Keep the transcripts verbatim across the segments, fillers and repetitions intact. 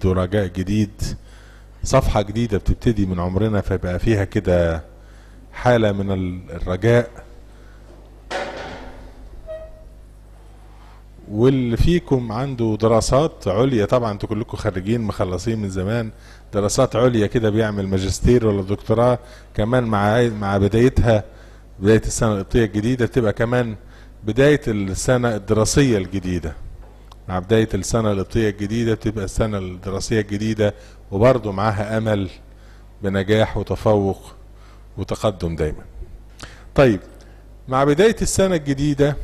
جديد ورجاء جديد، صفحة جديدة بتبتدي من عمرنا، فيبقى فيها كده حالة من الرجاء. واللي فيكم عنده دراسات عليا، طبعا انتوا كلكم خريجين مخلصين من زمان، دراسات عليا كده بيعمل ماجستير ولا دكتوراه كمان مع مع بدايتها، بداية السنة القبطية الجديدة تبقى كمان بداية السنة الدراسية الجديدة. مع بداية السنة القبطية الجديدة بتبقى السنة الدراسية الجديدة، وبرضه معاها أمل بنجاح وتفوق وتقدم دايما. طيب، مع بداية السنة الجديدة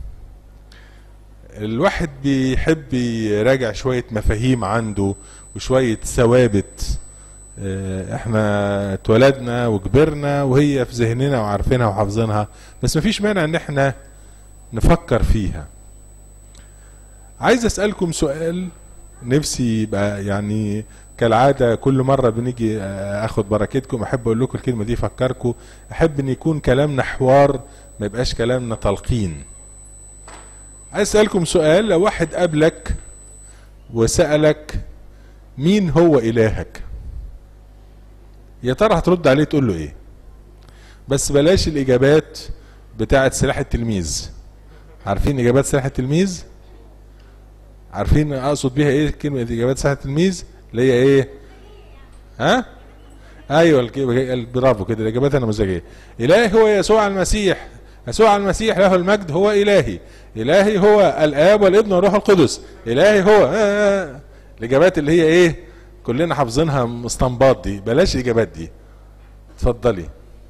الواحد بيحب يراجع شوية مفاهيم عنده وشوية ثوابت احنا اتولدنا وكبرنا وهي في ذهننا وعارفينها وحافظينها، بس مفيش مانع ان احنا نفكر فيها. عايز اسألكم سؤال نفسي يبقى يعني كالعادة كل مرة بنيجي اخد بركتكم احب اقول لكم الكلمة دي، افكركم، احب ان يكون كلامنا حوار ما يبقاش كلامنا تلقين. عايز اسألكم سؤال، لو واحد قابلك وسألك مين هو الهك، يا ترى هترد عليه تقول له ايه؟ بس بلاش الاجابات بتاعت سلاح التلميذ. عارفين اجابات سلاح التلميذ؟ عارفين اقصد بيها ايه كلمة اجابات سلاح التلميذ؟ اللي هي ايه؟ ها؟ ايوه برافو كده، الاجابات النموذجية. الهي هو يسوع المسيح، يسوع المسيح له المجد هو الهي، الهي هو الاب والابن والروح القدس، الهي هو آه آه. الاجابات اللي هي ايه كلنا حافظينها مستنباط دي، بلاش الاجابات دي. اتفضلي.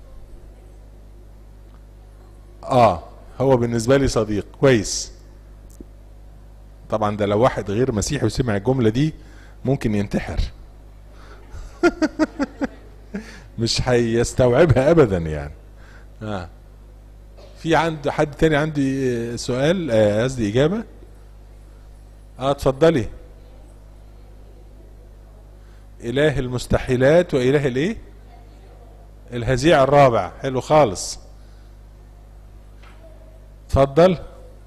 اه هو بالنسبه لي صديق كويس. طبعا ده لو واحد غير مسيحي وسمع الجمله دي ممكن ينتحر مش هيستوعبها ابدا يعني. اه في عند حد تاني عندي سؤال قصدي آه اجابه؟ اه اتفضلي. اله المستحيلات واله الايه؟ الهزيع الرابع. حلو خالص، اتفضل.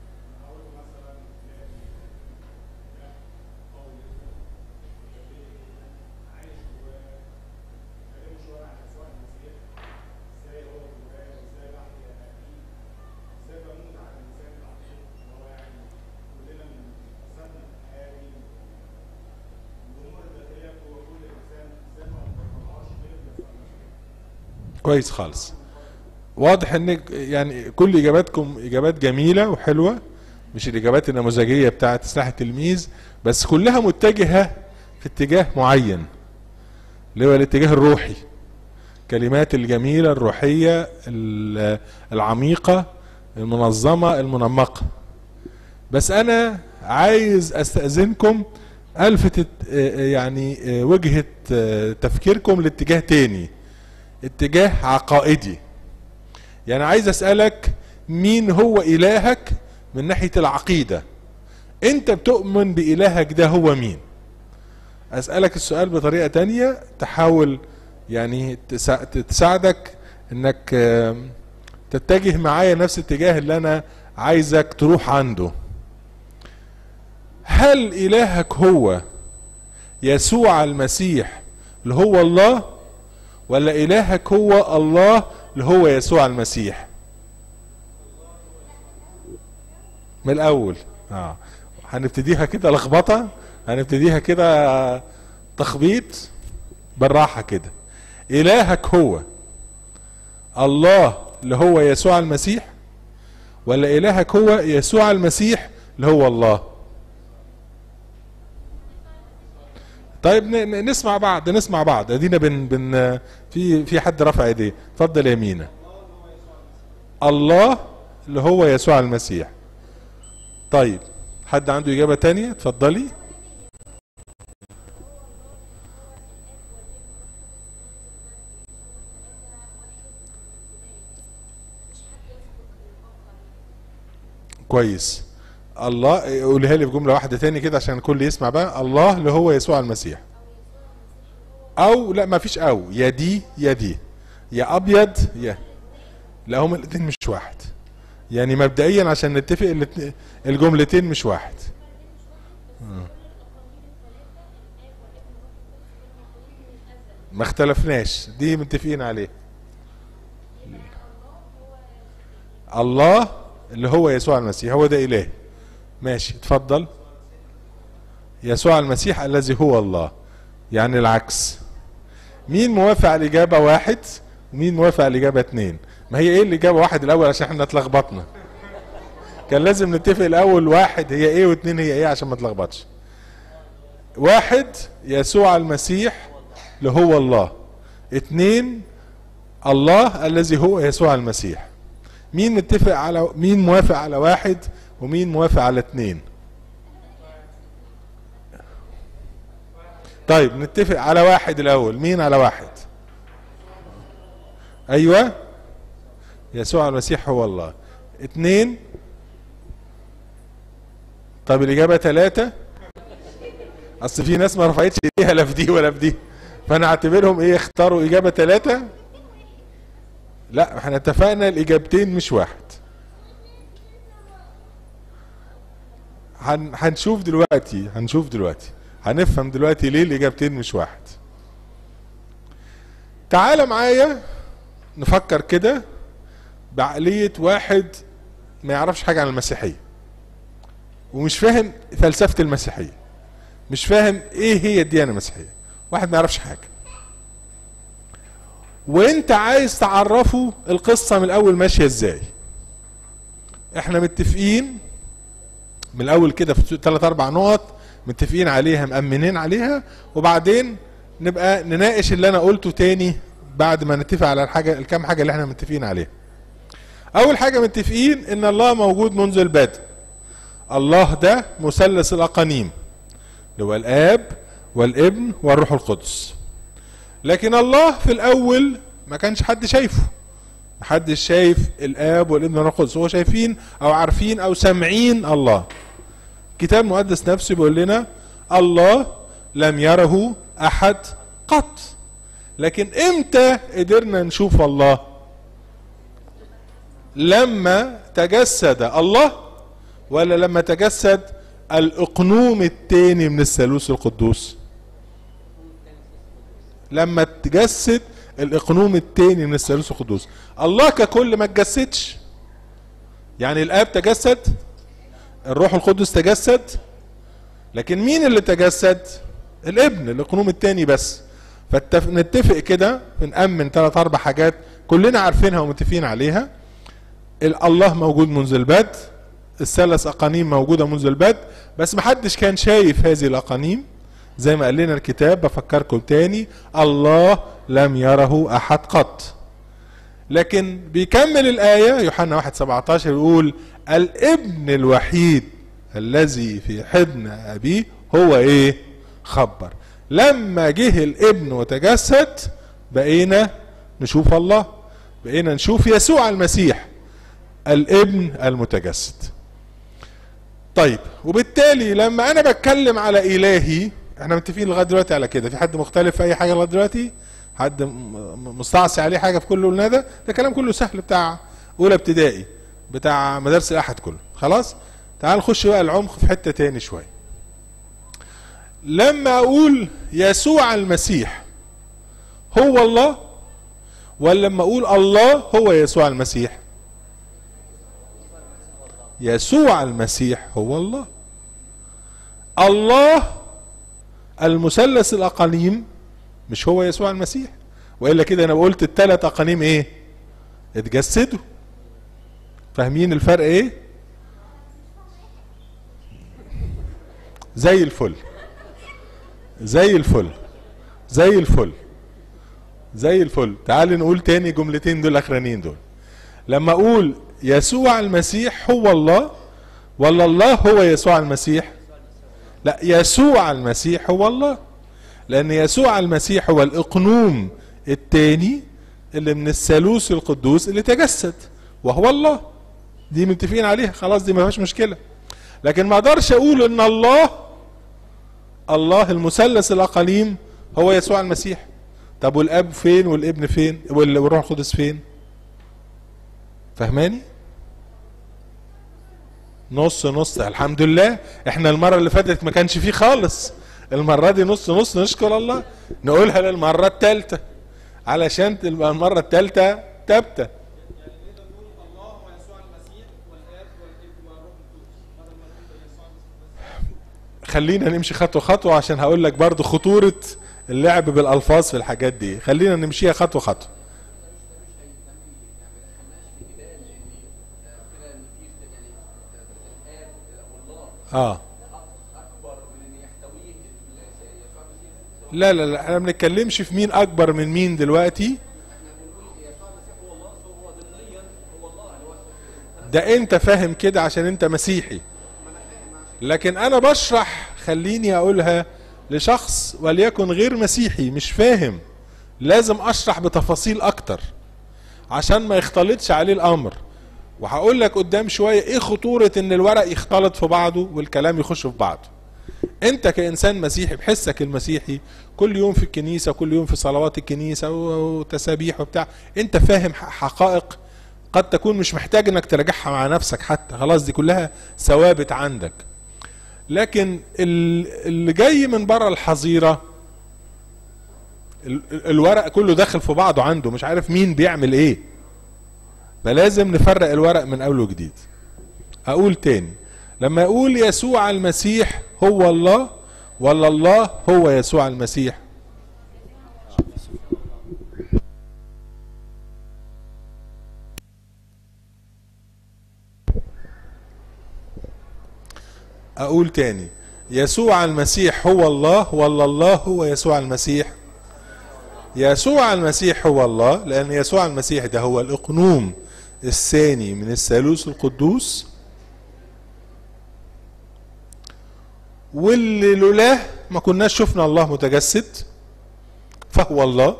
كويس خالص، واضح ان يعني كل اجاباتكم اجابات جميله وحلوه، مش الاجابات النموذجيه بتاعت سلاح التلميذ، بس كلها متجهه في اتجاه معين اللي هو الاتجاه الروحي. كلمات الجميله الروحيه العميقه المنظمه المنمقه. بس انا عايز استاذنكم الفت يعني وجهه تفكيركم لاتجاه تاني، اتجاه عقائدي. يعني عايز اسألك مين هو الهك من ناحية العقيدة؟ انت بتؤمن بإلهك ده هو مين؟ اسألك السؤال بطريقة تانية تحاول يعني تساعدك انك تتجه معايا نفس الاتجاه اللي انا عايزك تروح عنده. هل الهك هو يسوع المسيح اللي هو الله، ولا الهك هو الله اللي هو يسوع المسيح؟ من الاول اه هنبتديها كده لخبطه، هنبتديها كده تخبيط بالراحه كده. الهك هو الله اللي هو يسوع المسيح، ولا الهك هو يسوع المسيح اللي هو الله؟ طيب نسمع بعض نسمع بعض ادينا بن بن في في حد رفع ايديه. اتفضل يا مينا. الله اللي هو يسوع المسيح. طيب حد عنده اجابه تانية؟ اتفضلي. كويس. الله قولها لي في جمله واحده تاني كده عشان الكل يسمع بقى. الله اللي هو يسوع المسيح، او لا ما فيش او، يا دي يا دي، يا ابيض يا لا، هم الاثنين مش واحد. يعني مبدئيا عشان نتفق الجملتين مش واحد. ما اختلفناش، دي متفقين عليه. الله اللي هو يسوع المسيح هو ده اله. ماشي اتفضل. يسوع المسيح الذي هو الله، يعني العكس. مين موافق على الاجابه واحد ومين موافق على الاجابه اتنين؟ ما هي ايه الاجابه واحد الاول عشان احنا اتلخبطنا، كان لازم نتفق الاول واحد هي ايه واتنين هي ايه عشان ما اتلخبطش. واحد يسوع المسيح اللي هو الله، اتنين الله الذي هو يسوع المسيح. مين متفق على مين موافق على واحد ومين موافق على اتنين؟ طيب نتفق على واحد الاول. مين على واحد؟ ايوه يسوع المسيح هو الله. اتنين؟ طب الاجابه ثلاثة. اصل في ناس ما رفعتش ايديها لا في دي ولا في دي، فانا اعتبرهم ايه اختاروا اجابه ثلاثة. لا احنا اتفقنا الاجابتين مش واحد. هن هنشوف دلوقتي هنشوف دلوقتي هنفهم دلوقتي ليه الاجابتين مش واحد. تعال معايا نفكر كده بعقلية واحد ما يعرفش حاجة عن المسيحية ومش فاهم فلسفة المسيحية، مش فاهم ايه هي الديانة المسيحية، واحد ما يعرفش حاجة، وانت عايز تعرفه القصة من الاول ماشية ازاي. احنا متفقين من الاول كده في ثلاث اربع نقط متفقين عليها مأمنين عليها، وبعدين نبقى نناقش اللي انا قلته تاني بعد ما نتفق على الحاجة الكام حاجة اللي احنا متفقين عليها. اول حاجة متفقين ان الله موجود منذ البدء. الله ده مثلث الاقانيم اللي هو الاب والابن والروح القدس. لكن الله في الاول ما كانش حد شايفه، محدش شايف الاب والابن والروح القدس، هو شايفين او عارفين او سامعين الله. الكتاب المقدس نفسه بيقول لنا الله لم يره احد قط. لكن امتى قدرنا نشوف الله؟ لما تجسد الله، ولا لما تجسد الاقنوم التاني من الثالوث القدوس؟ لما تجسد الاقنوم التاني من الثالوث القدوس. الله ككل ما تجسدش، يعني الاب تجسد، الروح القدس تجسد، لكن مين اللي تجسد؟ الابن، الاقنوم التاني بس. فنتفق كده نأمن ثلاث اربع حاجات كلنا عارفينها ومتفقين عليها. الله موجود منذ البدء، الثلاث اقانيم موجوده منذ البدء، بس محدش كان شايف هذه الاقانيم زي ما قال لنا الكتاب. بفكركم تاني، الله لم يره احد قط. لكن بيكمل الايه يوحنا واحد سبعتاشر يقول الابن الوحيد الذي في حضن ابيه هو ايه؟ خبر. لما جه الابن وتجسد بقينا نشوف الله، بقينا نشوف يسوع المسيح الابن المتجسد. طيب وبالتالي لما انا بتكلم على الهي، احنا متفقين لغايه دلوقتي على كده. في حد مختلف في اي حاجه لغايه دلوقتي؟ حد مستعصي عليه حاجه في كل اللي قلناه ده؟ ده كلام كله سهل بتاع اولى ابتدائي، بتاع مدارس الاحد كله. خلاص تعال نخش بقى العمق في حته تاني شويه. لما اقول يسوع المسيح هو الله، ولا لما اقول الله هو يسوع المسيح؟ يسوع المسيح هو الله. الله المثلث الاقانيم مش هو يسوع المسيح، والا كده انا قلت الثلاث اقانيم ايه؟ اتجسدوا. فاهمين الفرق ايه؟ زي الفل زي الفل زي الفل زي الفل. تعال نقول تاني جملتين دول الاخرانيين دول. لما اقول يسوع المسيح هو الله، ولا الله هو يسوع المسيح؟ لا، يسوع المسيح هو الله، لان يسوع المسيح هو الاقنوم الثاني اللي من الثالوث القدوس اللي تجسد وهو الله. دي متفقين عليها خلاص، دي ما فيهاش مشكله. لكن ما اقدرش اقول ان الله الله المثلث الاقانيم هو يسوع المسيح. طب والاب فين والابن فين والروح القدس فين؟ فهماني؟ نص نص. الحمد لله احنا المره اللي فاتت ما كانش فيه خالص، المرة دي نص نص نشكر الله، نقولها للمرة الثالثة علشان تبقى المرة الثالثة ثابتة. خلينا نمشي خطوة خطوة عشان هقول لك برضو خطورة اللعب بالألفاظ في الحاجات دي. خلينا نمشيها خطوة خطوة. اه لا لا لا، احنا ما بنتكلمش في مين اكبر من مين دلوقتي. ده انت فاهم كده عشان انت مسيحي، لكن انا بشرح، خليني اقولها لشخص وليكن غير مسيحي مش فاهم، لازم اشرح بتفاصيل اكتر عشان ما يختلطش عليه الامر. وهقول لك قدام شوية ايه خطورة ان الورق يختلط في بعضه والكلام يخش في بعضه. انت كانسان مسيحي بحسك المسيحي كل يوم في الكنيسة، كل يوم في صلوات الكنيسة وتسابيح وبتاع، انت فاهم حقائق قد تكون مش محتاج انك تراجعها مع نفسك حتى، خلاص دي كلها ثوابت عندك. لكن اللي جاي من بره الحظيرة الورق كله داخل في بعضه عنده، مش عارف مين بيعمل ايه، فلازم نفرق الورق من اول وجديد. اقول تاني، لما اقول يسوع المسيح هو الله ولا الله هو يسوع المسيح؟ اقول تاني، يسوع المسيح هو الله ولا الله هو يسوع المسيح؟ يسوع المسيح هو الله، لان يسوع المسيح ده هو الاقنوم الثاني من الثالوث القدوس، واللي لولاه ما كناش شفنا الله متجسد، فهو الله.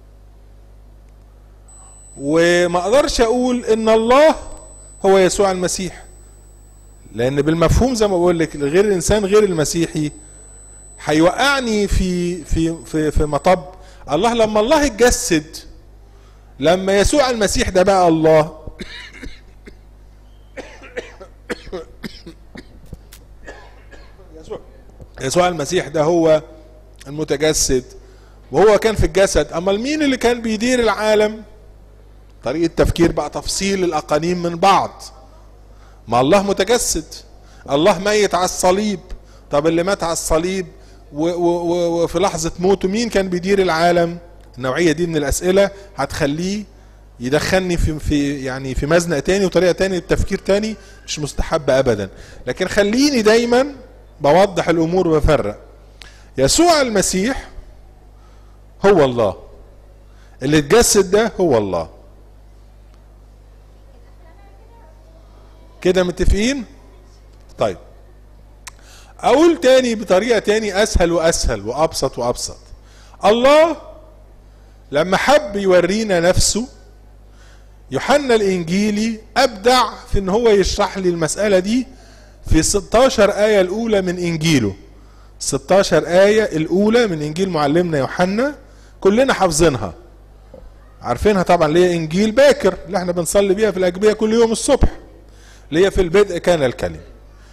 وما اقدرش اقول ان الله هو يسوع المسيح، لان بالمفهوم زي ما بقول لك غير الانسان غير المسيحي هيوقعني في في في في مطب. الله لما الله اتجسد، لما يسوع المسيح ده بقى الله، يسوع يسوع المسيح ده هو المتجسد وهو كان في الجسد، اما مين اللي كان بيدير العالم؟ طريقة تفكير بقى تفصيل الاقانيم من بعض. ما الله متجسد، الله ميت على الصليب، طب اللي مات على الصليب وفي لحظة موته مين كان بيدير العالم؟ النوعية دي من الاسئلة هتخليه يدخلني في في يعني في مزنق تاني وطريقة تاني التفكير تاني مش مستحب ابدا. لكن خليني دايما بوضح الامور وبفرق. يسوع المسيح هو الله، اللي اتجسد ده هو الله. كده متفقين؟ طيب اقول تاني بطريقة تاني اسهل واسهل وابسط وابسط. الله لما حب يورينا نفسه، يوحنا الانجيلي ابدع في ان هو يشرح لي المسألة دي في ستاشر آية الاولى من انجيله. ستاشر آية الاولى من انجيل معلمنا يوحنا كلنا حافظينها عارفينها طبعا، اللي هي انجيل باكر اللي احنا بنصلي بيها في الاجبية كل يوم الصبح، اللي هي في البدء كان الكلمة.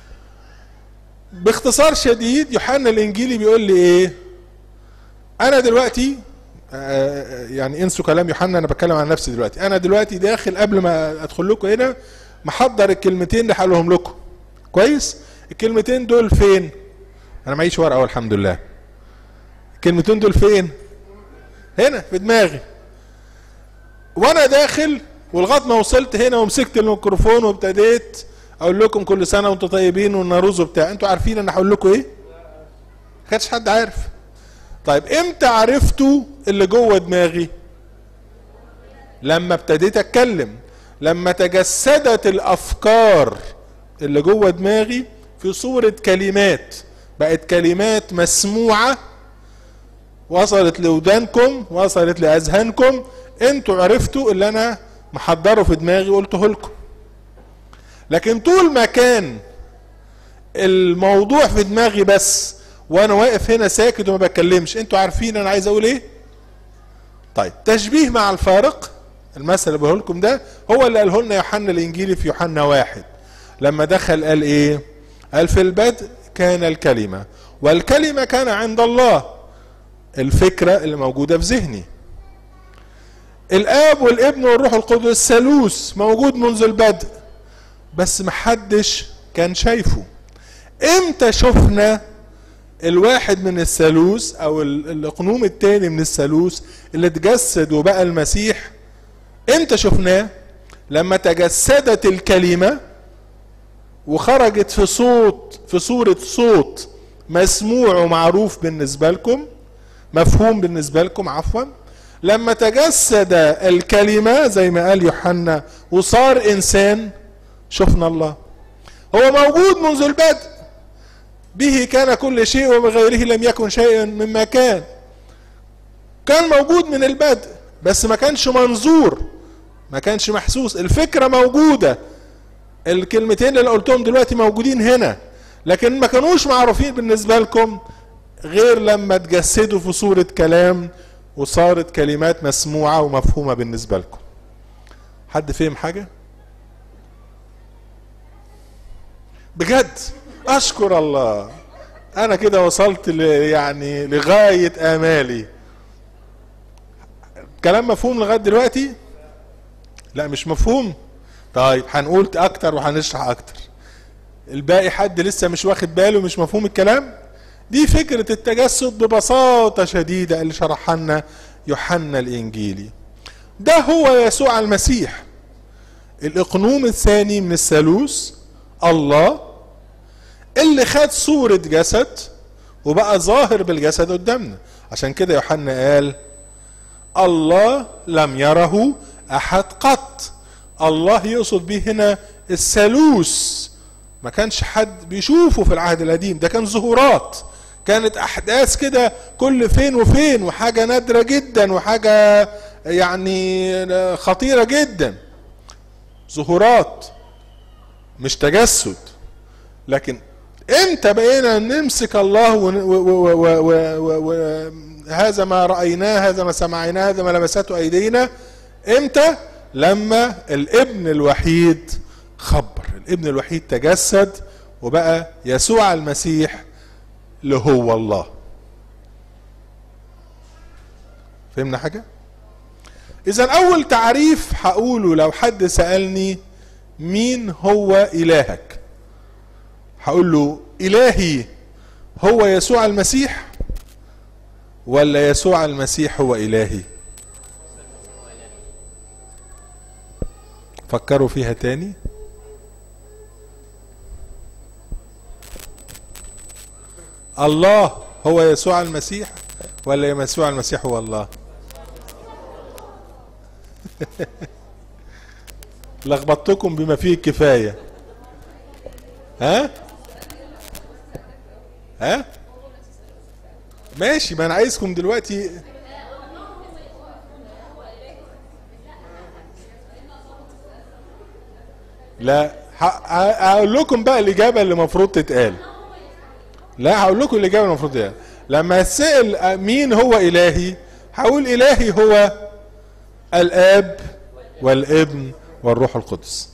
باختصار شديد يوحنا الانجيلي بيقول لي ايه؟ انا دلوقتي آه يعني انسوا كلام يوحنا، انا بتكلم عن نفسي دلوقتي. انا دلوقتي داخل قبل ما ادخل لكم هنا محضر الكلمتين اللي هقولهم لكم كويس. الكلمتين دول فين؟ انا معيش ورقه والحمد لله. الكلمتين دول فين؟ هنا في دماغي وانا داخل، ولغايه ما وصلت هنا ومسكت الميكروفون وابتديت اقول لكم كل سنه وانتم طيبين والناروز وبتاع. انتوا عارفين انا هقول لكم ايه؟ ما كانش حد عارف. طيب امتى عرفتوا اللي جوه دماغي؟ لما ابتديت اتكلم، لما تجسدت الافكار اللي جوه دماغي في صورة كلمات، بقت كلمات مسموعة وصلت لودانكم وصلت لاذهانكم، انتوا عرفتوا اللي انا محضره في دماغي وقلته لكم. لكن طول ما كان الموضوع في دماغي بس وانا واقف هنا ساكت وما بتكلمش، انتوا عارفين انا عايز اقول ايه؟ طيب تشبيه مع الفارق، المثل اللي بقوله لكم ده هو اللي قاله لنا يوحنا الانجيلي في يوحنا واحد. لما دخل قال ايه؟ قال في البدء كان الكلمة والكلمة كان عند الله، الفكرة اللي موجودة في ذهني. الآب والابن والروح القدس ثالوث موجود منذ البدء، بس محدش كان شايفه. امتى شفنا الواحد من الثالوث او الاقنوم التاني من الثالوث اللي اتجسد وبقى المسيح؟ امتى شفناه؟ لما تجسدت الكلمة وخرجت في صوت، في صورة صوت مسموع ومعروف بالنسبة لكم، مفهوم بالنسبة لكم عفوا. لما تجسد الكلمة زي ما قال يوحنا وصار انسان، شفنا الله. هو موجود منذ البدء، به كان كل شيء وبغيره لم يكن شيء مما كان. كان موجود من البدء بس ما كانش منظور، ما كانش محسوس. الفكرة موجودة، الكلمتين اللي قلتهم دلوقتي موجودين هنا، لكن ما كانوش معروفين بالنسبة لكم غير لما تجسدوا في صورة كلام وصارت كلمات مسموعة ومفهومة بالنسبة لكم. حد فهم حاجة؟ بجد اشكر الله، انا كده وصلت يعني لغاية امالي. كلام مفهوم لغاية دلوقتي؟ لا مش مفهوم. طيب هنقول اكتر وهنشرح اكتر. الباقي حد لسه مش واخد باله مش مفهوم الكلام؟ دي فكرة التجسد ببساطة شديدة اللي شرحها لنا يوحنا الانجيلي. ده هو يسوع المسيح، الاقنوم الثاني من الثالوث، الله اللي خد صورة جسد وبقى ظاهر بالجسد قدامنا. عشان كده يوحنا قال الله لم يره احد قط. الله يقصد به هنا الثالوث، ما كانش حد بيشوفه في العهد القديم، ده كان ظهورات، كانت احداث كده كل فين وفين، وحاجة نادرة جدا وحاجة يعني خطيرة جدا، ظهورات مش تجسد. لكن امتى بقينا نمسك الله وهذا ما رأيناه، هذا ما سمعناه، هذا ما لمسته ايدينا؟ امتى؟ لما الابن الوحيد خبر، الابن الوحيد تجسد وبقى يسوع المسيح اللي هو الله. فهمنا حاجة؟ اذا اول تعريف هقوله لو حد سألني مين هو الهك، هقول له الهي هو يسوع المسيح ولا يسوع المسيح هو الهي؟ فكروا فيها تاني. الله هو يسوع المسيح ولا يسوع المسيح هو الله؟ لخبطتكم بما فيه الكفاية. ها ها ماشي، ما انا عايزكم دلوقتي. لا هقول لكم بقى الاجابه اللي المفروض تتقال. لا هقول لكم الاجابه اللي المفروض تتقال. لما اسال مين هو الهي، هقول الهي هو الاب والابن والروح القدس.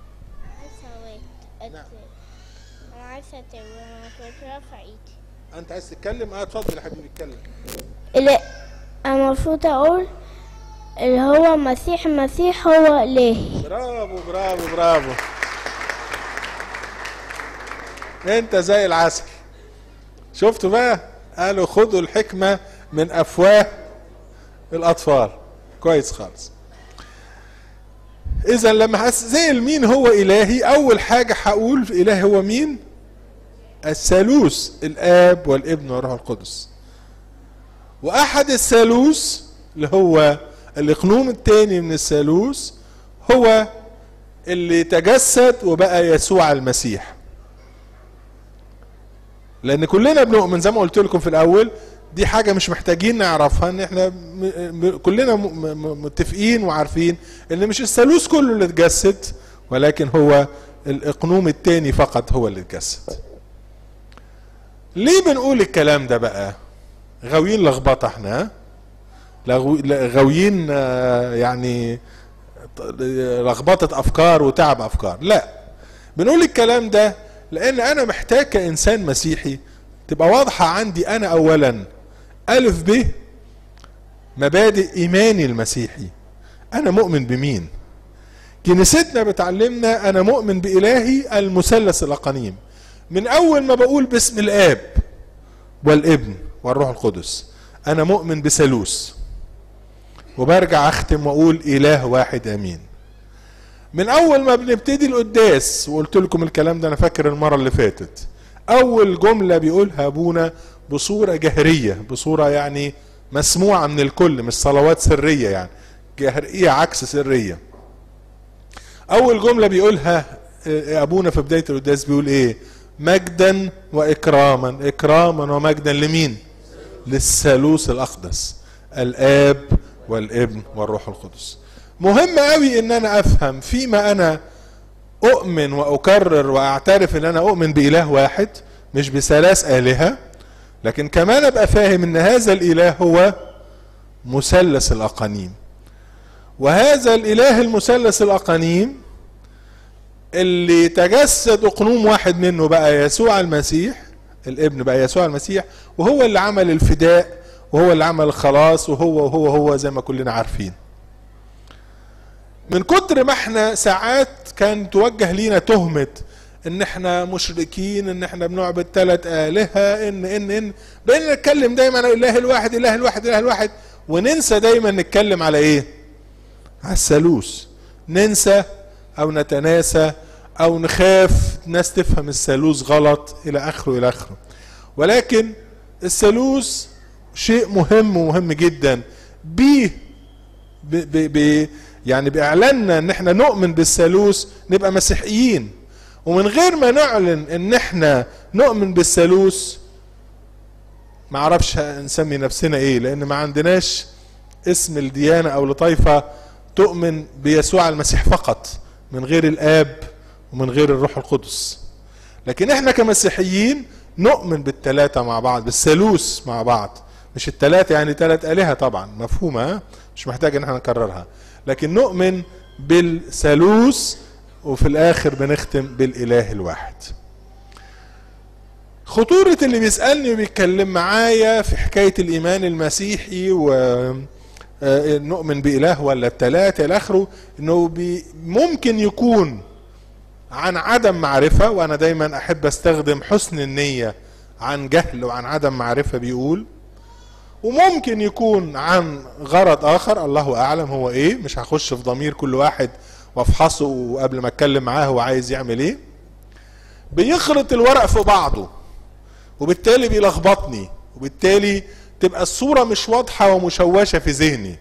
انا عايزه اترفع ايدي. انت عايز تتكلم؟ اه اتفضل يا حبيبي اتكلم. اللي المفروض اقول اللي هو المسيح، المسيح هو الهي. برافو برافو برافو، انت زي العسل. شفتوا بقى؟ قالوا خدوا الحكمة من افواه الاطفال. كويس خالص. اذا لما هسأل مين هو الهي، اول حاجة هقول الهي هو مين؟ الثالوث، الاب والابن والروح القدس. واحد الثالوث اللي هو الاقنوم الثاني من الثالوث هو اللي تجسد وبقى يسوع المسيح. لان كلنا بنؤمن زي ما قلت لكم في الاول، دي حاجة مش محتاجين نعرفها، ان احنا كلنا متفقين وعارفين ان مش الثالوث كله اللي اتجسد، ولكن هو الاقنوم الثاني فقط هو اللي اتجسد. ليه بنقول الكلام ده بقى؟ غاويين لخبطه احنا، غاويين يعني لخبطه افكار وتعب افكار. لا، بنقول الكلام ده لان انا محتاج كانسان مسيحي تبقى واضحة عندي أنا أولا ألف ب مبادئ إيماني المسيحي. أنا مؤمن بمين؟ كنيستنا بتعلمنا أنا مؤمن بإلهي المثلث الأقانيم. من أول ما بقول باسم الآب والابن والروح القدس أنا مؤمن بثالوث، وبرجع أختم وأقول إله واحد أمين. من أول ما بنبتدي القداس، وقلت لكم الكلام ده أنا فاكر المرة اللي فاتت، أول جملة بيقولها أبونا بصورة جهرية، بصورة يعني مسموعة من الكل، مش صلوات سرية، يعني جهرية عكس سرية. أول جملة بيقولها أبونا في بداية القداس بيقول إيه؟ مجدا وإكراما. إكراما ومجدا لمين؟ للثالوث الأقدس، الآب والابن والروح القدس. مهم قوي ان انا افهم فيما انا اؤمن واكرر واعترف ان انا اؤمن باله واحد مش بثلاث الهه، لكن كمان ابقى فاهم ان هذا الاله هو مثلث الاقانيم. وهذا الاله المثلث الاقانيم اللي تجسد اقنوم واحد منه بقى يسوع المسيح الابن، بقى يسوع المسيح، وهو اللي عمل الفداء، وهو اللي عمل الخلاص، وهو وهو هو زي ما كلنا عارفين. من كتر ما احنا ساعات كان توجه لينا تهمة ان احنا مشركين، ان احنا بنعبد ثلاث آلهة، ان ان ان بقينا نتكلم دايما عن الاله الواحد الاله الواحد الاله الواحد، وننسى دايما نتكلم على ايه؟ على الثالوث. ننسى او نتناسى او نخاف ناس تفهم الثالوث غلط الى اخره الى اخره. ولكن الثالوث شيء مهم ومهم جدا. بيه ب ب ب يعني باعلاننا ان احنا نؤمن بالثالوث نبقى مسيحيين، ومن غير ما نعلن ان احنا نؤمن بالثالوث ما اعرفش نسمي نفسنا ايه، لان ما عندناش اسم الديانة او لطائفة تؤمن بيسوع المسيح فقط من غير الاب ومن غير الروح القدس. لكن احنا كمسيحيين نؤمن بالثلاثة مع بعض، بالثالوث مع بعض، مش الثلاثة يعني ثلاث آلهة طبعا مفهومة، مش محتاج ان احنا نكررها، لكن نؤمن بالثالوث، وفي الاخر بنختم بالاله الواحد. خطورة اللي بيسألني وبيتكلم معايا في حكاية الايمان المسيحي ونؤمن بإله ولا الثلاثة الى اخره، انه ممكن يكون عن عدم معرفة، وانا دايما احب استخدم حسن النية عن جهل وعن عدم معرفة بيقول، وممكن يكون عن غرض اخر الله اعلم هو ايه. مش هخش في ضمير كل واحد وافحصه قبل ما اتكلم معاه هو عايز يعمل ايه. بيخرط الورق في بعضه وبالتالي بيلخبطني، وبالتالي تبقى الصورة مش واضحة ومشوشة في ذهني.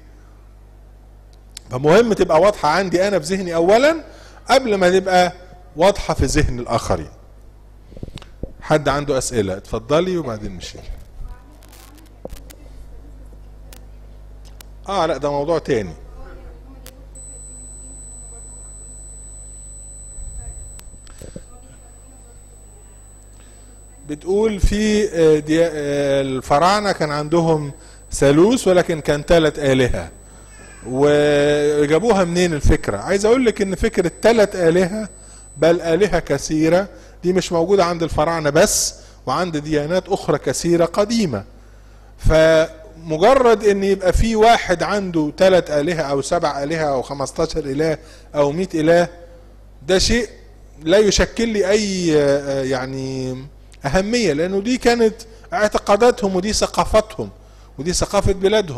فمهم تبقى واضحة عندي انا في ذهني اولا قبل ما تبقى واضحة في ذهن الاخرين. حد عنده اسئلة اتفضلي وبعدين نشيل. اه لا ده موضوع تاني. بتقول في الفراعنة كان عندهم ثالوث ولكن كان ثلاث آلهة، وجابوها منين الفكرة؟ عايز اقول لك ان فكرة ثلاث آلهة بل آلهة كثيرة دي مش موجودة عند الفراعنة بس، وعند ديانات اخرى كثيرة قديمة. فمجرد ان يبقى في واحد عنده ثلاث آلهة او سبع آلهة او خمستاشر إله او مئة إله، ده شيء لا يشكل لي اي يعني اهمية، لانه دي كانت اعتقاداتهم ودي ثقافتهم ودي ثقافة بلادهم.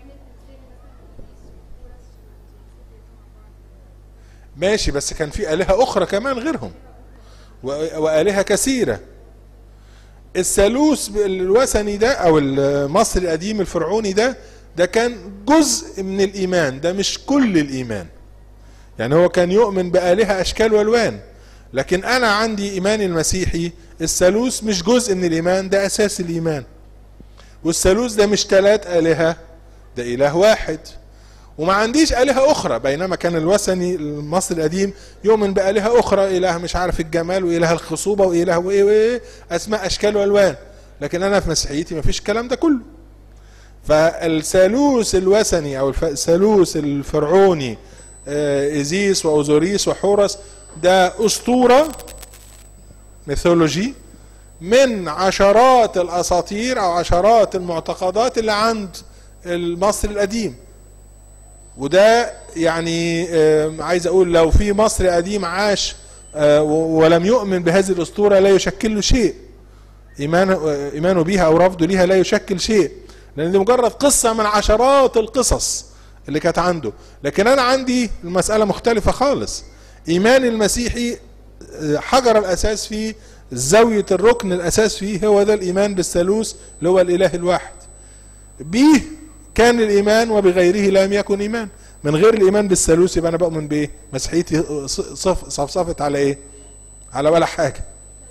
ماشي، بس كان في آلهة اخرى كمان غيرهم وآلهة كثيرة. الثالوث الوثني ده او المصري القديم الفرعوني ده ده كان جزء من الايمان، ده مش كل الايمان. يعني هو كان يؤمن بآلهة اشكال والوان، لكن انا عندي ايماني المسيحي الثالوث مش جزء من الايمان، ده اساس الايمان. والثالوث ده مش ثلاث آلهة، ده اله واحد، وما عنديش آلهة اخرى. بينما كان الوثني المصري القديم يؤمن بآلهة اخرى، اله مش عارف الجمال واله الخصوبة واله وايه وايه اسماء اشكال والوان. لكن انا في مسيحيتي ما فيش الكلام ده كله. فالثالوث الوثني او الثالوث الفرعوني ايزيس واوزوريس وحورس ده اسطورة ميثولوجي من عشرات الاساطير او عشرات المعتقدات اللي عند المصري القديم. وده يعني عايز اقول لو في مصري قديم عاش ولم يؤمن بهذه الاسطوره لا يشكل له شيء، ايمانه ايمانه بيها او رفضه ليها لا يشكل شيء، لان دي مجرد قصه من عشرات القصص اللي كانت عنده. لكن انا عندي المساله مختلفه خالص. ايمان المسيحي حجر الاساس فيه، زاويه الركن الاساس فيه هو ده الايمان بالثالوث اللي هو الاله الواحد. بيه كان الايمان وبغيره لم يكن ايمان. من غير الايمان بالثالوث يبقى انا بؤمن بايه؟ مسيحيتي صفصفت على ايه؟ على ولا حاجه.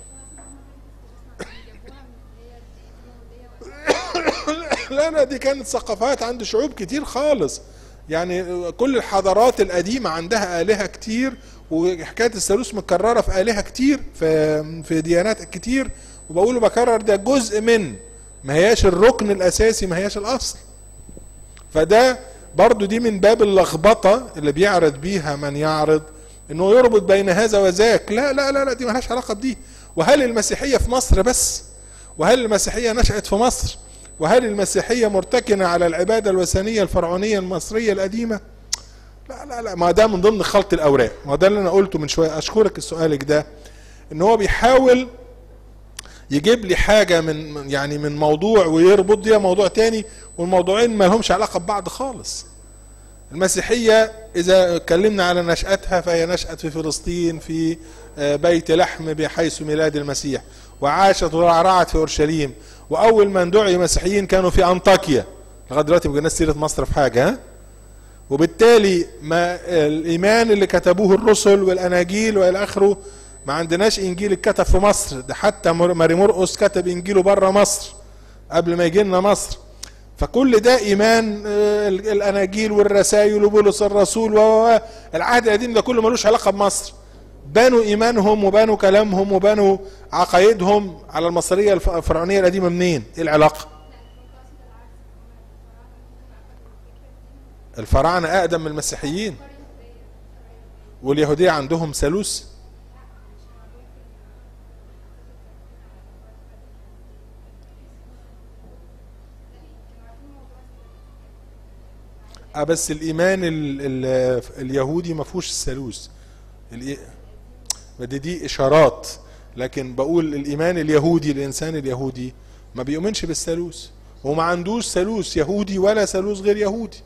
لا لا، دي كانت ثقافات عند شعوب كتير خالص. يعني كل الحضارات القديمه عندها الهه كتير، وحكايه الثالوث متكرره في الهه كتير، في في ديانات كتير. وبقول بكرر ده جزء من، ما هياش الركن الاساسي، ما هياش الاصل. فده برضو دي من باب اللخبطه اللي بيعرض بيها من يعرض انه يربط بين هذا وذاك. لا لا لا لا، دي مالهاش علاقه بدي. وهل المسيحيه في مصر بس؟ وهل المسيحيه نشأت في مصر؟ وهل المسيحيه مرتكنه على العباده الوثنيه الفرعونيه المصريه القديمه؟ لا لا لا، ما ده من ضمن خلط الاوراق. ما ده اللي انا قلته من شويه. اشكرك سؤالك ده، ان هو بيحاول يجيب لي حاجه من يعني من موضوع ويربط دي موضوع تاني، والموضوعين ما لهمش علاقه ببعض خالص. المسيحيه اذا اتكلمنا على نشأتها فهي نشأت في فلسطين في بيت لحم بحيث ميلاد المسيح، وعاشت ورعرعت في اورشليم. واول من دعي مسيحيين كانوا في انطاكيا. لغايه دلوقتي ما جبناش سيره مصر في حاجه. ها؟ وبالتالي ما الايمان اللي كتبوه الرسل والاناجيل والى اخره، ما عندناش انجيل اتكتب في مصر. ده حتى ماري مرقس كتب انجيله بره مصر قبل ما يجي لنا مصر. فكل ده ايمان الاناجيل والرسائل وبولس الرسول والعهد القديم ده كله ملوش علاقه بمصر. بنوا ايمانهم وبنوا كلامهم وبنوا عقايدهم على المصريه الفرعونيه القديمه. منين؟ ايه العلاقه؟ الفراعنه اقدم من المسيحيين، واليهوديه عندهم ثالوث. اه بس الايمان ال ال اليهودي ما فيهوش الثالوث. دي دي اشارات، لكن بقول الايمان اليهودي، الانسان اليهودي ما بيؤمنش بالثالوث، وما عندوش ثالوث يهودي ولا ثالوث غير يهودي.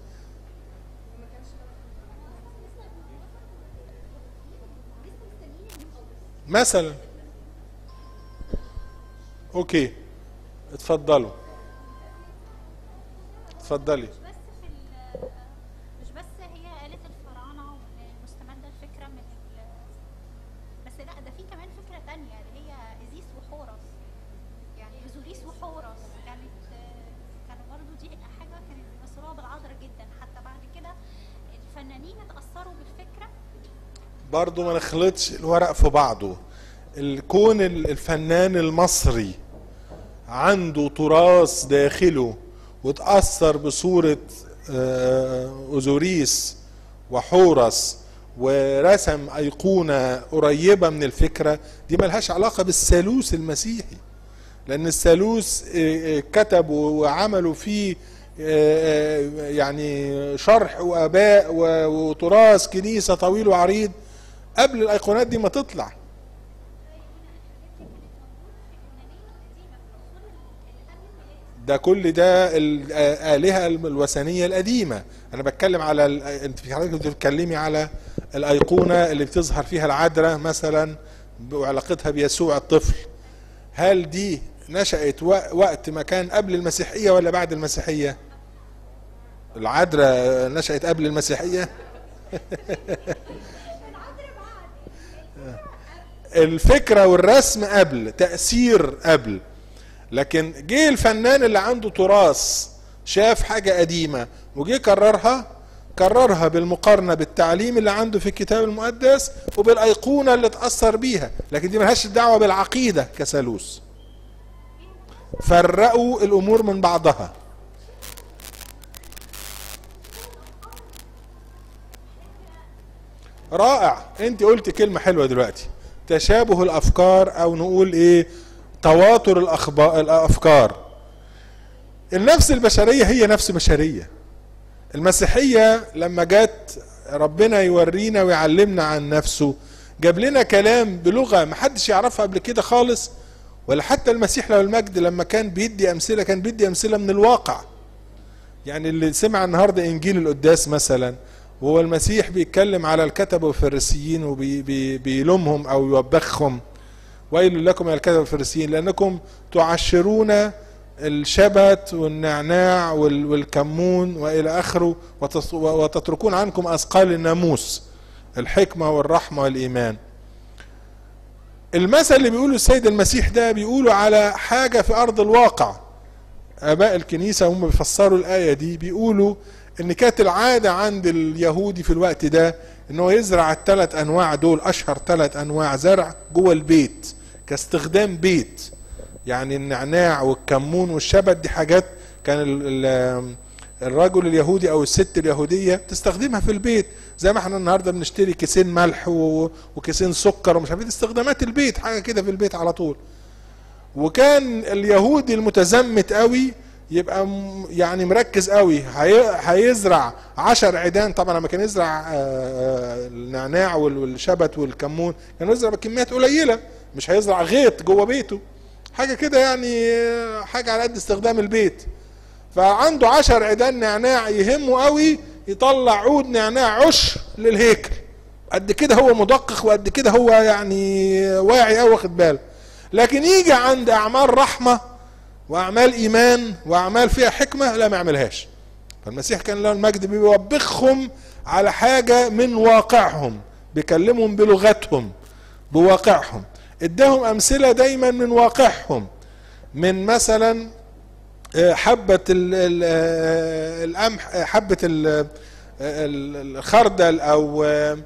مثلا اوكي، اتفضلوا اتفضلي. برضو ما نخلطش الورق في بعضه. الكون الفنان المصري عنده تراث داخله وتأثر بصورة أوزوريس وحورس ورسم أيقونة قريبة من الفكرة دي، ملهاش علاقة بالثالوث المسيحي، لأن الثالوث كتبوا وعملوا فيه يعني شرح وآباء وتراث كنيسة طويل وعريض قبل الأيقونات دي ما تطلع. ده كل ده الآلهة الوثنية القديمة. أنا بتكلم على ال... أنت في حضرتك بتتكلمي على الأيقونة اللي بتظهر فيها العذراء مثلا وعلاقتها بيسوع الطفل. هل دي نشأت وقت ما كان قبل المسيحية ولا بعد المسيحية؟ العذراء نشأت قبل المسيحية؟ الفكرة والرسم قبل، تأثير قبل. لكن جه الفنان اللي عنده تراث شاف حاجة قديمة وجه كررها، كررها بالمقارنة بالتعليم اللي عنده في الكتاب المقدس وبالأيقونة اللي اتأثر بيها. لكن دي ملهاش دعوة بالعقيدة كثالوث. فرقوا الأمور من بعضها. رائع. انت قلت كلمة حلوة دلوقتي، تشابه الأفكار، أو نقول إيه، تواتر الأخبار الأفكار. النفس البشرية هي نفس بشرية. المسيحية لما جت ربنا يورينا ويعلمنا عن نفسه جاب لنا كلام بلغة محدش يعرفها قبل كده خالص، ولا حتى المسيح له المجد لما كان بيدي أمثلة كان بيدي أمثلة من الواقع. يعني اللي سمع النهاردة إنجيل القداس مثلا وهو المسيح بيتكلم على الكتبة والفريسيين وبيلومهم أو يوبخهم: ويل لكم يا الكتبة والفريسيين لأنكم تعشرون الشبت والنعناع والكمون والى اخره وتتركون عنكم اثقال الناموس الحكمه والرحمه والايمان. المثل اللي بيقوله السيد المسيح ده بيقوله على حاجه في ارض الواقع. اباء الكنيسه هم بيفسروا الايه دي بيقولوا ان كانت العاده عند اليهودي في الوقت ده ان هو يزرع الثلاث انواع دول، اشهر ثلاث انواع زرع جوه البيت كاستخدام بيت. يعني النعناع والكمون والشبت دي حاجات كان الرجل اليهودي او الست اليهوديه تستخدمها في البيت، زي ما احنا النهارده بنشتري كيسين ملح وكيسين سكر ومش عارف، استخدامات البيت حاجه كده في البيت على طول. وكان اليهودي المتزمت قوي يبقى يعني مركز قوي هيزرع عشر عيدان. طبعا لما كان يزرع النعناع والشبت والكمون كان يزرع بكميات قليله، مش هيزرع غيط جوه بيته، حاجة كده يعني حاجة على قد استخدام البيت. فعنده عشر عيدان نعناع يهمه قوي يطلع عود نعناع عشر للهيكل، قد كده هو مدقق وقد كده هو يعني واعي قوي واخد باله. لكن يجي عند اعمال رحمة واعمال ايمان واعمال فيها حكمة لا ما يعملهاش. فالمسيح كان له المجد بيوبخهم على حاجة من واقعهم، بيكلمهم بلغتهم بواقعهم، اداهم امثله دايما من واقعهم، من مثلا حبه القمح، حبه الخردل، او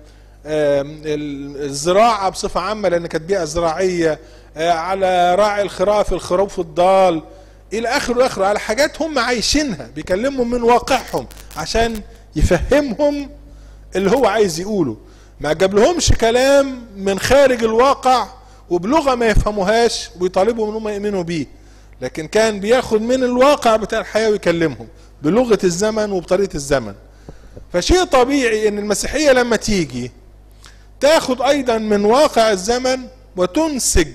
الزراعه بصفه عامه لان كانت بيئه زراعيه، على راعي الخراف الخروف الضال الى اخره اخره، على حاجات هم عايشينها بيكلمهم من واقعهم عشان يفهمهم اللي هو عايز يقوله. ما جاب لهمش كلام من خارج الواقع وبلغة ما يفهموهاش ويطالبوا منهم يؤمنوا بيه، لكن كان بياخد من الواقع بتاع الحياة ويكلمهم بلغة الزمن وبطريقة الزمن. فشيء طبيعي ان المسيحية لما تيجي تاخد ايضا من واقع الزمن وتنسج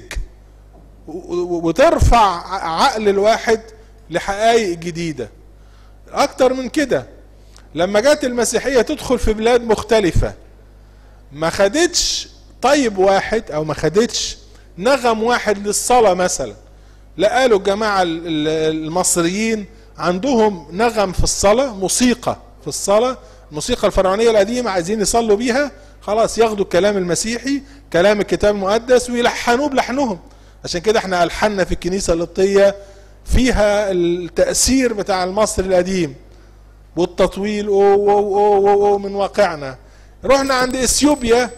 وترفع عقل الواحد لحقائق جديدة. اكتر من كده لما جات المسيحية تدخل في بلاد مختلفة ما خدتش طيب واحد او ما خدتش نغم واحد للصلاة مثلا، لا قالوا الجماعة المصريين عندهم نغم في الصلاة، موسيقى في الصلاة، الموسيقى الفرعونية القديمة عايزين يصلوا بيها، خلاص ياخدوا الكلام المسيحي كلام الكتاب المقدس ويلحنوه بلحنهم. عشان كده احنا ألحنا في الكنيسة القبطية فيها التأثير بتاع المصري القديم والتطويل أو أو أو أو أو من واقعنا. رحنا عند اثيوبيا،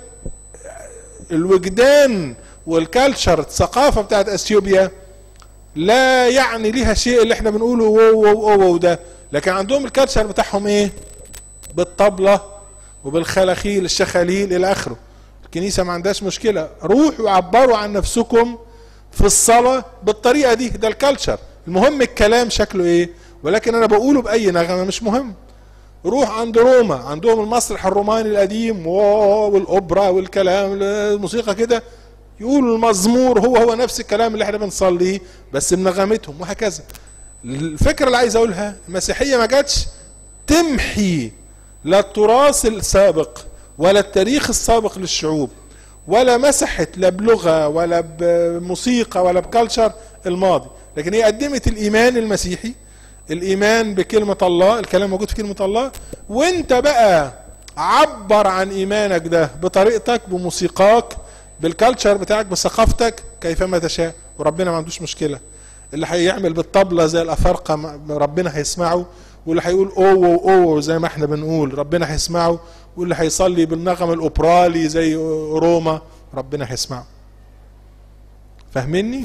الوجدان والكالتشر الثقافة بتاعت اثيوبيا لا يعني ليها شيء اللي احنا بنقوله وو وو وو ده، لكن عندهم الكالتشر بتاعهم ايه؟ بالطبلة وبالخلاخيل الشخاليل الى اخره. الكنيسة ما عندهاش مشكلة، روحوا عبروا عن نفسكم في الصلاة بالطريقة دي، ده الكالتشر. المهم الكلام شكله ايه، ولكن انا بقوله باي نغمة مش مهم. روح عند روما عندهم المسرح الروماني القديم والاوبرا والكلام الموسيقى كده، يقولوا المزمور هو هو نفس الكلام اللي احنا بنصليه بس بنغمتهم وهكذا. الفكرة اللي عايز اقولها المسيحية ما جاتش تمحي لا التراث السابق ولا التاريخ السابق للشعوب، ولا مسحت لا بلغة ولا بموسيقى ولا بكالتشر الماضي، لكن هي قدمت الايمان المسيحي، الايمان بكلمة الله، الكلام موجود في كلمة الله، وانت بقى عبر عن ايمانك ده بطريقتك بموسيقاك بالكالتشر بتاعك بثقافتك كيفما تشاء، وربنا ما عندوش مشكلة. اللي هيعمل بالطبلة زي الافارقة ربنا هيسمعه، واللي هيقول اوو اوو زي ما احنا بنقول ربنا هيسمعه، واللي هيصلي بالنغم الاوبرالي زي روما ربنا هيسمعه. فاهميني؟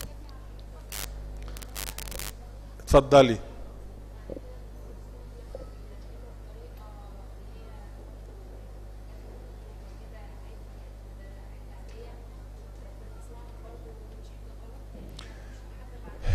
اتفضلي.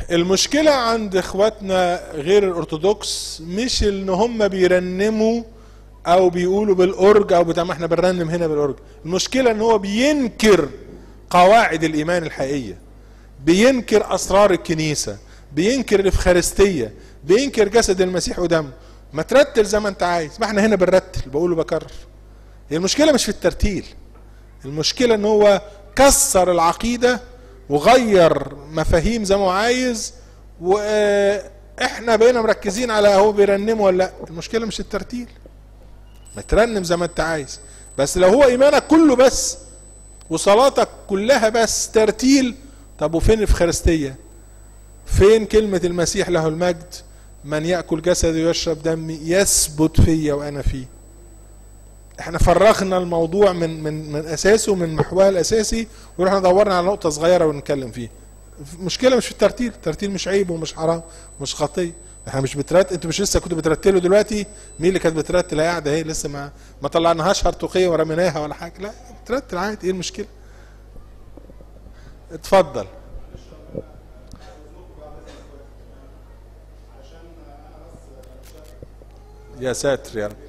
المشكلة عند اخواتنا غير الارثوذكس مش ان هم بيرنموا او بيقولوا بالأورج او بتاع، ما احنا بنرنم هنا بالأورج. المشكلة ان هو بينكر قواعد الايمان الحقيقية، بينكر اسرار الكنيسة، بينكر الافخارستية، بينكر جسد المسيح ودمه. ما ترتل زي ما انت عايز، ما احنا هنا بنرتل، بقوله بكرر. هي المشكلة مش في الترتيل، المشكلة ان هو كسر العقيدة وغير مفاهيم زي ما هو عايز، واحنا بقينا مركزين على هو بيرنمه ولا لا. المشكلة مش الترتيل، ما ترنم زي ما انت عايز، بس لو هو ايمانك كله بس وصلاتك كلها بس ترتيل، طب وفين الافخارستية؟ فين كلمة المسيح له المجد من يأكل جسدي ويشرب دمي يثبت فيا وانا فيه؟ احنا فرغنا الموضوع من من من اساسه، من محواه الاساسي، ورحنا دورنا على نقطة صغيرة ونتكلم فيه. المشكلة مش في الترتيل، الترتيل مش عيب ومش حرام ومش خطية. احنا مش بترتل، انتوا مش لسه كنتوا بترتلوا دلوقتي؟ مين اللي كانت بترتل؟ هي قاعدة اهي لسه ما ما طلعناهاش هرطوقية ورميناها ولا حاجة، لا بترتل عادي. ايه المشكلة؟ اتفضل. يا ساتر يا رب.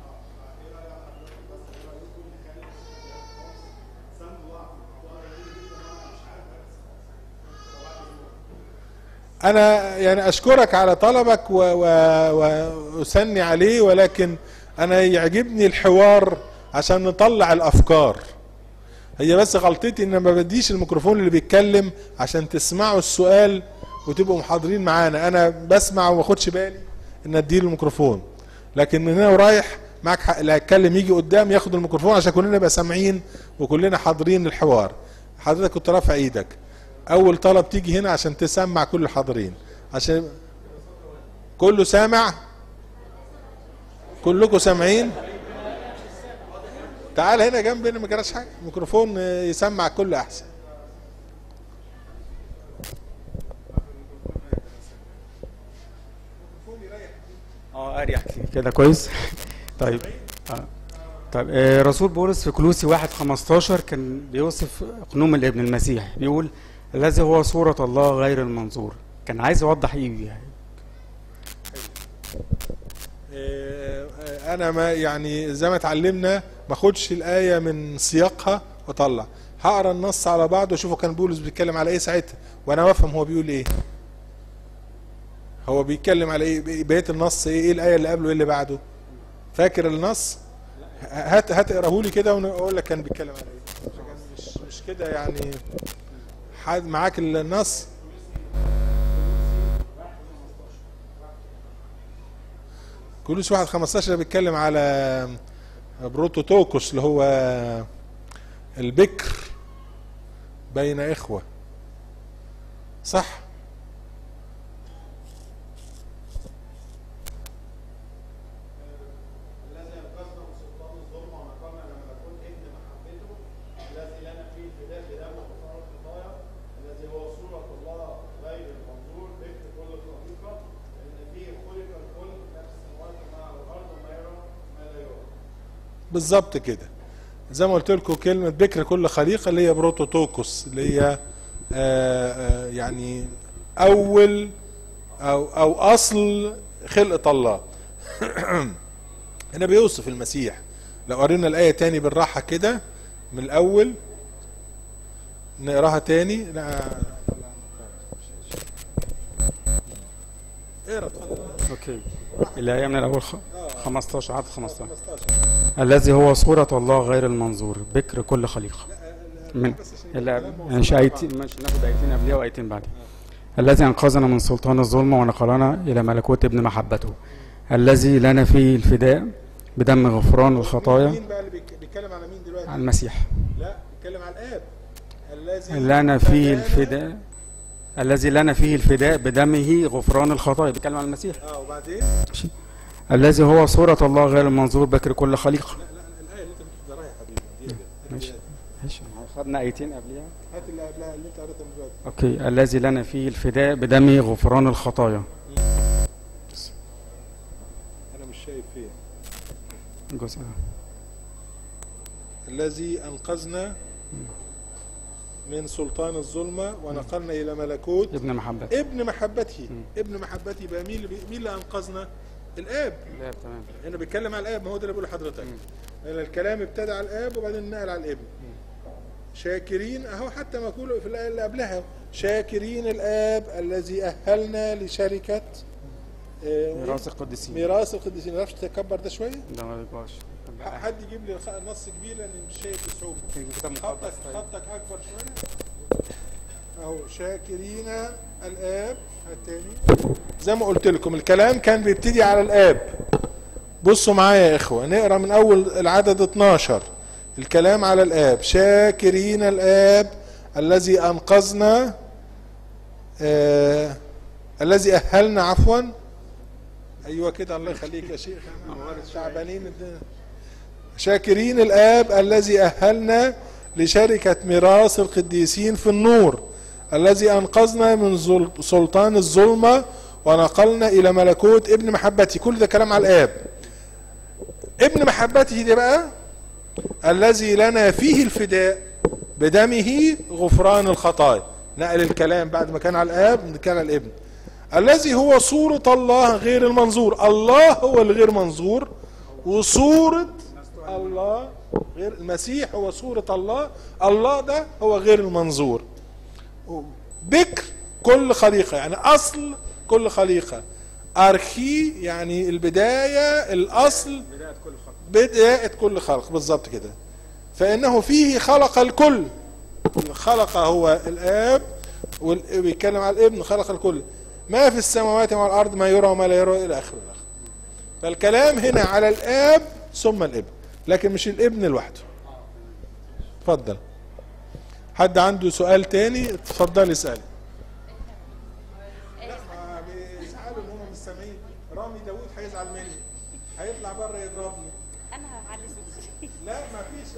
انا يعني اشكرك على طلبك واثني عليه، ولكن انا يعجبني الحوار عشان نطلع الافكار. هي بس غلطتي ان ما بديش الميكروفون اللي بيتكلم عشان تسمعوا السؤال وتبقوا محاضرين معانا. انا بسمع وما اخدش بالي ان اديله الميكروفون، لكن من هنا ورايح معك حق اللي هيتكلم يجي قدام ياخد الميكروفون عشان كلنا نبقى سامعين وكلنا حاضرين الحوار. حضرتك كنت رافع ايدك، اول طلب تيجي هنا عشان تسمع كل الحاضرين، عشان كله سامع، كلكم سامعين. تعال هنا جنبنا ما جراش حاجه، الميكروفون يسمع كله احسن. اه اريح كده كويس. طيب آه. طيب آه رسول بولس في كولوسي واحد خمستاشر كان بيوصف قنوم الابن المسيح، بيقول الذي هو صورة الله غير المنظور. كان عايز يوضح ايه يعني؟ انا ما يعني زي ما اتعلمنا ما اخدش الايه من سياقها واطلع، هقرا النص على بعضه واشوفه كان بولس بيتكلم على ايه ساعتها وانا بفهم هو بيقول ايه، هو بيتكلم على ايه، بقيه النص ايه، ايه الايه اللي قبله ايه اللي بعده. فاكر النص؟ هات هات اقراه لي كده واقول لك كان بيتكلم على ايه. مش مش كده يعني؟ حد معاك النص؟ كولوسي واحد خمستاشر بيتكلم على بروتوتوكوس اللي هو البكر بين اخوه، صح؟ بالظبط كده، زي ما قلت لكم كلمه بكر كل خليقه اللي هي بروتوتوكوس، اللي هي آآ آآ يعني اول او او اصل خلقه الله. هنا بيوصف المسيح. لو قرينا الايه تاني بالراحه كده من الاول، نقراها تاني. لا اقرا اتفضل. اوكي. الايه من الاول خمستاشر عدد خمستاشر. الذي هو صورة الله غير المنظور بكر كل خليقة. من مش ايتين، مش ناخد ايتين قبلها وايتين بعدها. الذي انقذنا من سلطان الظلمة ونقلنا الى ملكوت ابن محبته، الذي لنا فيه الفداء بدم غفران الخطايا. مين بقى اللي بيتكلم على مين دلوقتي؟ على المسيح. لا بيتكلم على الاب. الذي لنا فيه الفداء الذي لنا فيه الفداء بدمه غفران الخطايا. بيتكلم على المسيح. اه وبعدين الذي هو صورة الله غير المنظور بكر كل خليقة. لا لا الايه اللي انت بتقراها يا حبيبي دي ماشي ماشي خدنا ايتين قبلها. هات اللي قبلها اللي انت قريتها دلوقتي. اوكي. الذي لنا فيه الفداء بدمه غفران الخطايا. انا مش شايف فين الجزء ده. الذي انقذنا من سلطان الظلمة ونقلنا إلى ملكوت ابن محبته. ابن محبته. مم. ابن محبته يبقى مين اللي بي... مين اللي أنقذنا؟ الآب. الآب تمام. هنا بيتكلم على الآب، ما هو ده اللي بقوله لحضرتك. هنا الكلام ابتدى على الآب وبعدين نقل على الابن. شاكرين أهو حتى ما يقولوا في الآية اللي قبلها شاكرين الآب الذي أهلنا لشركة آه ميراث القديسين. ميراث القديسين. ما تعرفش تكبر ده شوية؟ ده ما بيبقاش. حد يجيب لي نص كبير لأن مش شايف بصعوبة. خطك خطك أكبر شوية. أهو شاكرين الآب الثاني. زي ما قلت لكم الكلام كان بيبتدي على الآب. بصوا معايا يا إخوة، نقرأ من أول العدد اتناشر. الكلام على الآب. شاكرين الآب الذي أنقذنا آه الذي أهلنا عفوا. أيوة كده الله يخليك يا شيخ، تعبانين الدنيا. شاكرين الآب الذي أهلنا لشركة ميراث القديسين في النور الذي أنقذنا من سلطان الظلمة ونقلنا إلى ملكوت ابن محبته. كل ده كلام على الآب. ابن محبته دي بقى الذي لنا فيه الفداء بدمه غفران الخطايا. نقل الكلام بعد ما كان على الآب كان على الابن الذي هو صورة الله غير المنظور. الله هو الغير منظور وصورة الله غير المسيح هو صورة الله. الله ده هو غير المنظور. بكر كل خليقة يعني أصل كل خليقة. أرخي يعني البداية الأصل بداية كل خلق بالظبط كده. فإنه فيه خلق الكل. خلق هو الآب وبيتكلم على الابن خلق الكل ما في السماوات وما الأرض ما يرى وما لا يرى إلى آخره. فالكلام هنا على الآب ثم الابن لكن مش الابن لوحده. اتفضل. حد عنده سؤال تاني اتفضل اسأل. لا ما بيزعلوا ان هم مش سامعين. رامي داوود هيزعل مني هيطلع بره يضربني. انا هعلي صوتي. لا ما فيش.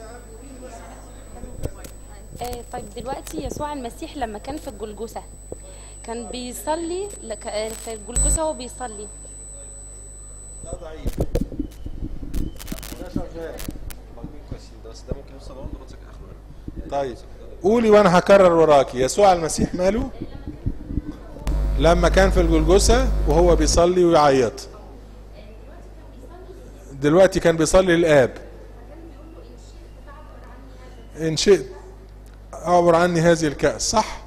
آه طيب دلوقتي يسوع المسيح لما كان في الجلجثة كان بيصلي لك- آه، في الجلجثة هو بيصلي. ده ضعيف. ده شغال. بس ده ممكن يوصل برضه لغايه اخره. طيب قولي وانا هكرر وراكي. يسوع المسيح ماله لما كان في الجلجثة وهو بيصلي ويعيط؟ دلوقتي كان بيصلي للآب. إن شئت أعبر عني هذه الكأس صح؟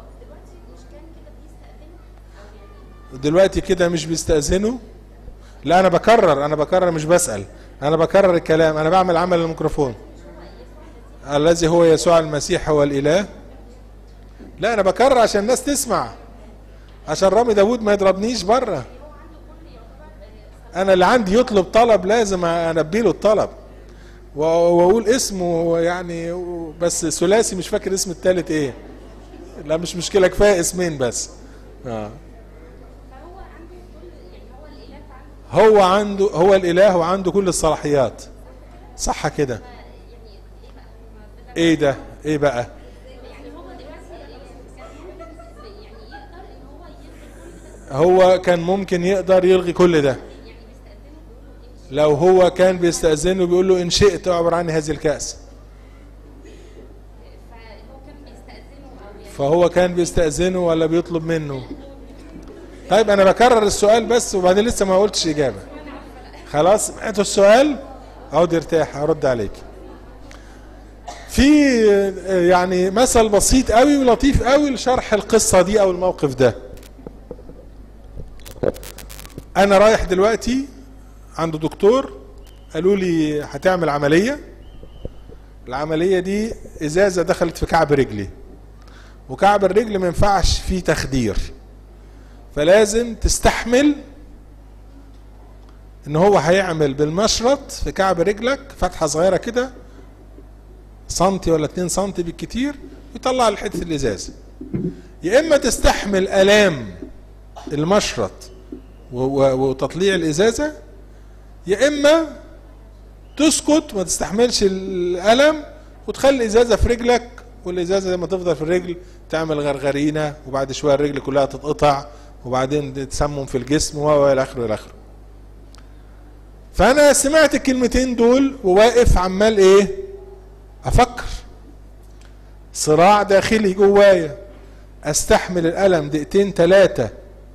دلوقتي كده مش بيستأذنوا. لا أنا بكرر أنا بكرر مش بسأل. أنا بكرر الكلام. أنا بعمل عمل الميكروفون. الذي هو يسوع المسيح هو الإله. لا أنا بكرر عشان الناس تسمع عشان رامي داوود ما يضربنيش بره. أنا اللي عندي يطلب طلب لازم أنبي له الطلب واقول اسمه يعني بس ثلاثي مش فاكر اسم الثالث ايه. لا مش مشكله كفايه اسمين بس. اه هو عنده هو الاله وعنده كل الصلاحيات صح كده. ايه ده ايه بقى؟ هو كان ممكن يقدر يلغي كل ده لو هو كان بيستأذنه بيقول له إن شئت اعبر عني هذه الكأس. فهو كان بيستأذنه ولا بيطلب منه؟ طيب أنا بكرر السؤال بس وبعدين لسه ما قلتش إجابة. خلاص سمعتوا السؤال؟ عود ارتاح هرد عليك. في يعني مثل بسيط قوي ولطيف قوي لشرح القصة دي أو الموقف ده. أنا رايح دلوقتي عند دكتور قالوا لي هتعمل عملية. العملية دي ازازة دخلت في كعب رجلي وكعب الرجل ما ينفعش فيه تخدير فلازم تستحمل ان هو هيعمل بالمشرط في كعب رجلك فتحة صغيرة كده سنتي ولا اتنين سنتي بالكتير ويطلع الحتة الازازة. يا اما تستحمل الام المشرط وتطليع الازازة يا اما تسكت ما تستحملش الالم وتخلي الازازه في رجلك والازازه لما تفضل في الرجل تعمل غرغرينه وبعد شويه الرجل كلها تتقطع وبعدين تسمم في الجسم والى اخره الى اخره. فانا سمعت الكلمتين دول وواقف عمال ايه افكر. صراع داخلي جوايا، استحمل الالم دقيقتين ثلاثه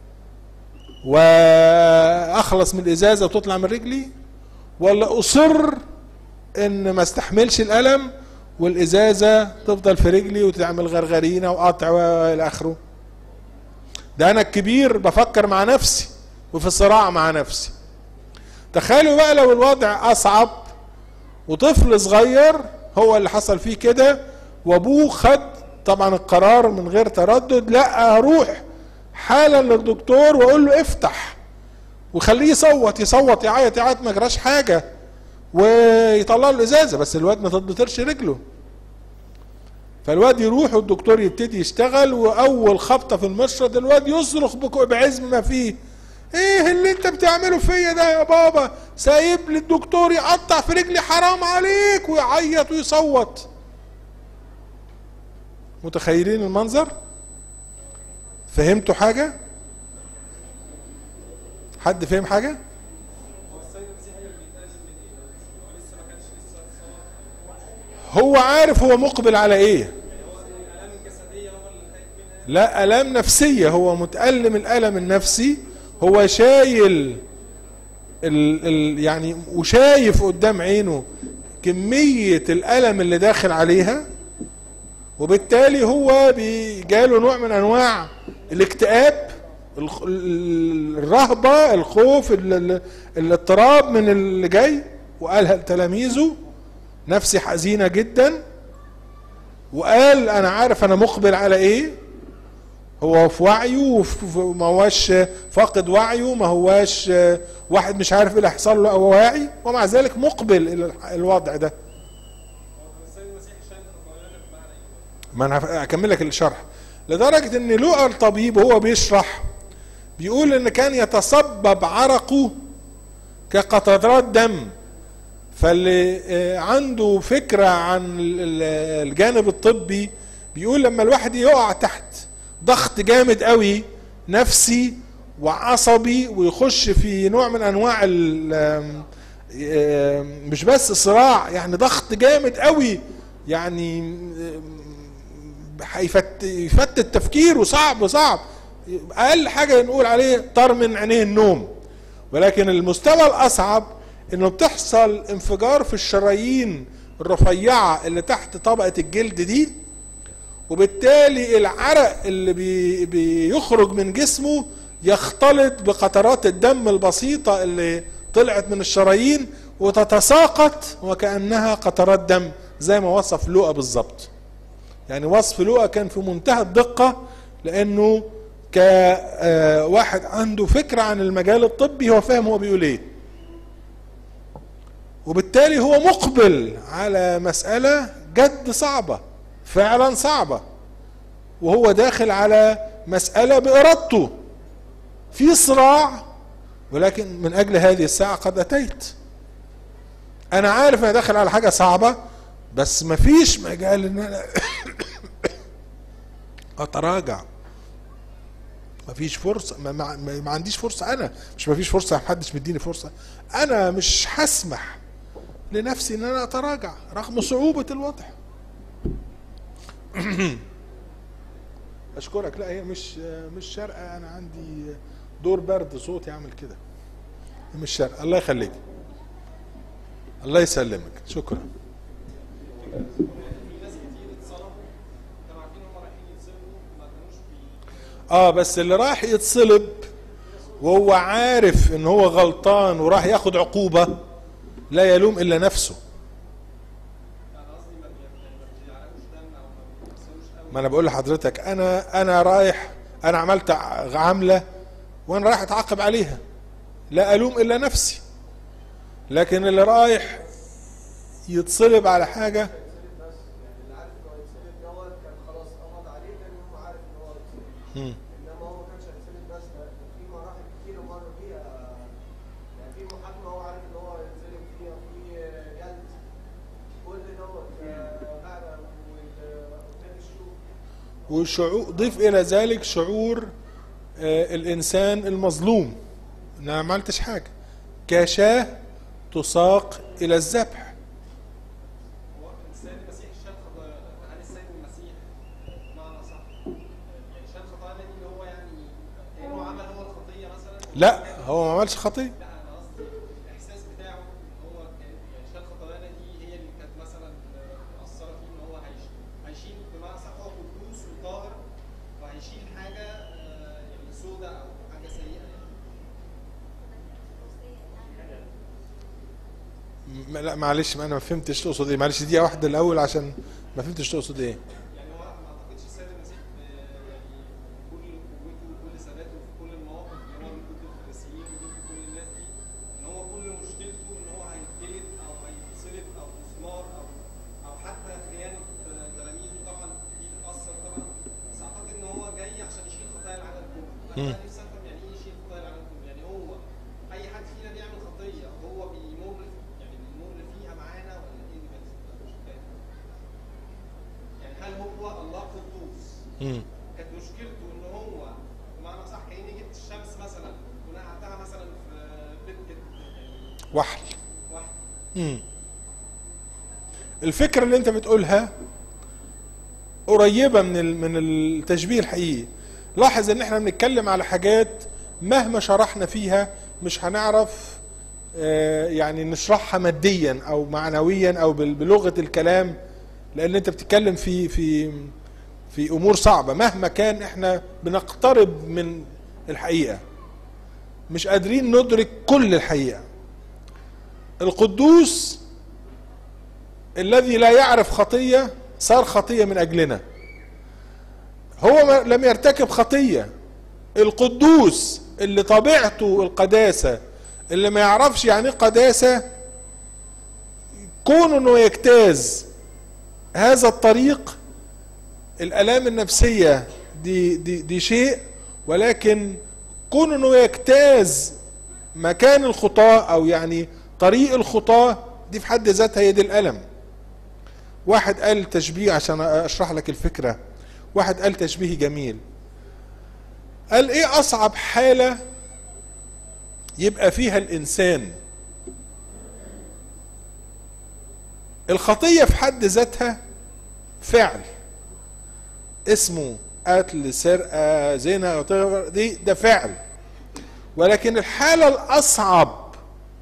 واخلص من الازازه وتطلع من رجلي، ولا اصر ان ما استحملش الالم والازازه تفضل في رجلي وتعمل غرغرينه وقطع والى اخره. ده انا الكبير بفكر مع نفسي وفي صراع مع نفسي. تخيلوا بقى لو الوضع اصعب وطفل صغير هو اللي حصل فيه كده، وابوه خد طبعا القرار من غير تردد، لا هروح حالا للدكتور واقول له افتح، وخليه يصوت يصوت يعيط يعيط ما جراش حاجه، ويطلع له الازازه بس الواد ما تتبطرش رجله. فالواد يروح والدكتور يبتدي يشتغل، واول خبطه في المشرط الواد يصرخ بعزم ما فيه، ايه اللي انت بتعمله فيا ده يا بابا؟ سايب لي الدكتور يقطع في رجلي، حرام عليك، ويعيط ويصوت. متخيلين المنظر؟ فهمتوا حاجه؟ حد فهم حاجه؟ هو عارف هو مقبل على ايه. لا الام نفسيه، هو متألم الالم النفسي، هو شايل ال ال يعني وشايف قدام عينه كميه الالم اللي داخل عليها، وبالتالي هو بيجاله نوع من انواع الاكتئاب، الرهبه، الخوف، الاضطراب من اللي جاي. وقالها لتلاميذه نفسي حزينه جدا، وقال انا عارف انا مقبل على ايه. هو في وعيه، ما هواش فاقد وعيه، ما هواش واحد مش عارف ايه اللي هيحصل له او واعي، ومع ذلك مقبل الى الوضع ده. ما انا هكمل لك الشرح. لدرجه ان لوقا الطبيب وهو بيشرح بيقول ان كان يتصبب عرقه كقطرات دم. فاللي عنده فكره عن الجانب الطبي بيقول لما الواحد يقع تحت ضغط جامد قوي نفسي وعصبي ويخش في نوع من انواع مش بس صراع، يعني ضغط جامد قوي، يعني يفتت التفكير وصعب صعب، اقل حاجه نقول عليه طار من عينيه النوم. ولكن المستوى الاصعب انه بتحصل انفجار في الشرايين الرفيعه اللي تحت طبقه الجلد دي، وبالتالي العرق اللي بي بيخرج من جسمه يختلط بقطرات الدم البسيطة اللي طلعت من الشرايين وتتساقط وكأنها قطرات دم، زي ما وصف لوقا بالظبط. يعني وصف لوقا كان في منتهى الدقة، لأنه كواحد عنده فكرة عن المجال الطبي هو فاهم هو بيقول ايه، وبالتالي هو مقبل على مسألة جد صعبة، فعلا صعبة، وهو داخل على مسألة بإرادته في صراع، ولكن من أجل هذه الساعة قد أتيت. أنا عارف أنا داخل على حاجة صعبة، بس مفيش مجال إن أنا أتراجع، مفيش فرصة، ما, ما, ما عنديش فرصة. أنا مش مفيش فرصة، محدش مديني فرصة، أنا مش هسمح لنفسي إن أنا أتراجع رغم صعوبة الوضع. اشكرك. لا هي مش مش شرقه، انا عندي دور برد صوتي يعمل كده، مش شرقه. الله يخليك، الله يسلمك، شكرا. اه بس اللي راح يتصلب وهو عارف ان هو غلطان وراح ياخد عقوبه لا يلوم الا نفسه. ما انا بقول لحضرتك، انا انا رايح، انا عملت عمله وانا رايح اتعاقب عليها، لا الوم الا نفسي. لكن اللي رايح يتصلب على حاجه، امم انما هو ما كانش هيتصلب بس، في مراحل كتير مر بيها، يعني في محاكمه هو عارف ان هو هيتصلب فيها، في جلد، كل دوت بعد وقدام الشوك. وشعور ضيف الى ذلك شعور آه الانسان المظلوم ان انا ما عملتش حاجه، كشاه تساق الى الذبح. هو الانسان المسيح الشاب هل يعني السيد المسيح بمعنى صح يعني شال خطايانا دي اللي هو يعني كانه عمل هو الخطيه مثلا؟ لا، هو ما عملش خطيه. لا انا قصدي الاحساس بتاعه هو يعني شال خطايانا دي هي اللي كانت مثلا مأثره فيه ان هو هيشيل هيشيل بمعنى صح هو قدوس وطاهر وهيشيل حاجه يعني سوداء او حاجه سيئه م- لا معلش، ما انا ما فهمتش تقصد ايه. معلش دقيقه واحده الاول عشان ما فهمتش تقصد ايه. يعني هو ما اعتقدش السيد المسيح يعني كل قوته وكل ثباته في كل المواقف اللي هو ضد الفريسيين وضد كل الناس دي ان هو كل مشكلته ان هو هيتجلد او هيتصلب او مسمار او او حتى خيانه تلاميذه طبعا دي بتاثر طبعا، بس اعتقد ان هو جاي عشان يشيل خطايا العالم كله. انا نفسي افهم يعني ايه يشيل خطايا العالم كله؟ يعني هو اي حد فينا بيعمل خطيه هو بيمر يعني بيمر فيها معانا ولا ايه اللي بيحصل؟ مش فاهم. يعني هل هو الله قدوس امم كانت مشكلته ان هو بمعنى صح كاني جبت الشمس مثلا ونقعتها مثلا في بيت يعني وحل. واحد امم الفكره اللي انت بتقولها قريبه من ال- من التشبيه الحقيقي. لاحظ ان احنا بنتكلم على حاجات مهما شرحنا فيها مش هنعرف آه، يعني نشرحها ماديا او معنويا او بال- بلغه الكلام، لان انت بتتكلم في في في امور صعبه. مهما كان احنا بنقترب من الحقيقه مش قادرين ندرك كل الحقيقه. القدوس الذي لا يعرف خطيه صار خطيه من اجلنا. هو ما لم يرتكب خطيه. القدوس اللي طبيعته القداسه، اللي ما يعرفش يعني ايه قداسه، كونه انه يجتاز هذا الطريق، الالام النفسيه دي دي دي شيء، ولكن كونه انه يجتاز مكان الخطاه او يعني طريق الخطاه دي في حد ذاتها هي دي الالم. واحد قال تشبيه عشان اشرح لك الفكره، واحد قال تشبيه جميل، قال ايه اصعب حاله يبقى فيها الانسان؟ الخطيه في حد ذاتها فعل اسمه قتل، سرقه، زنا، دي ده فعل. ولكن الحاله الاصعب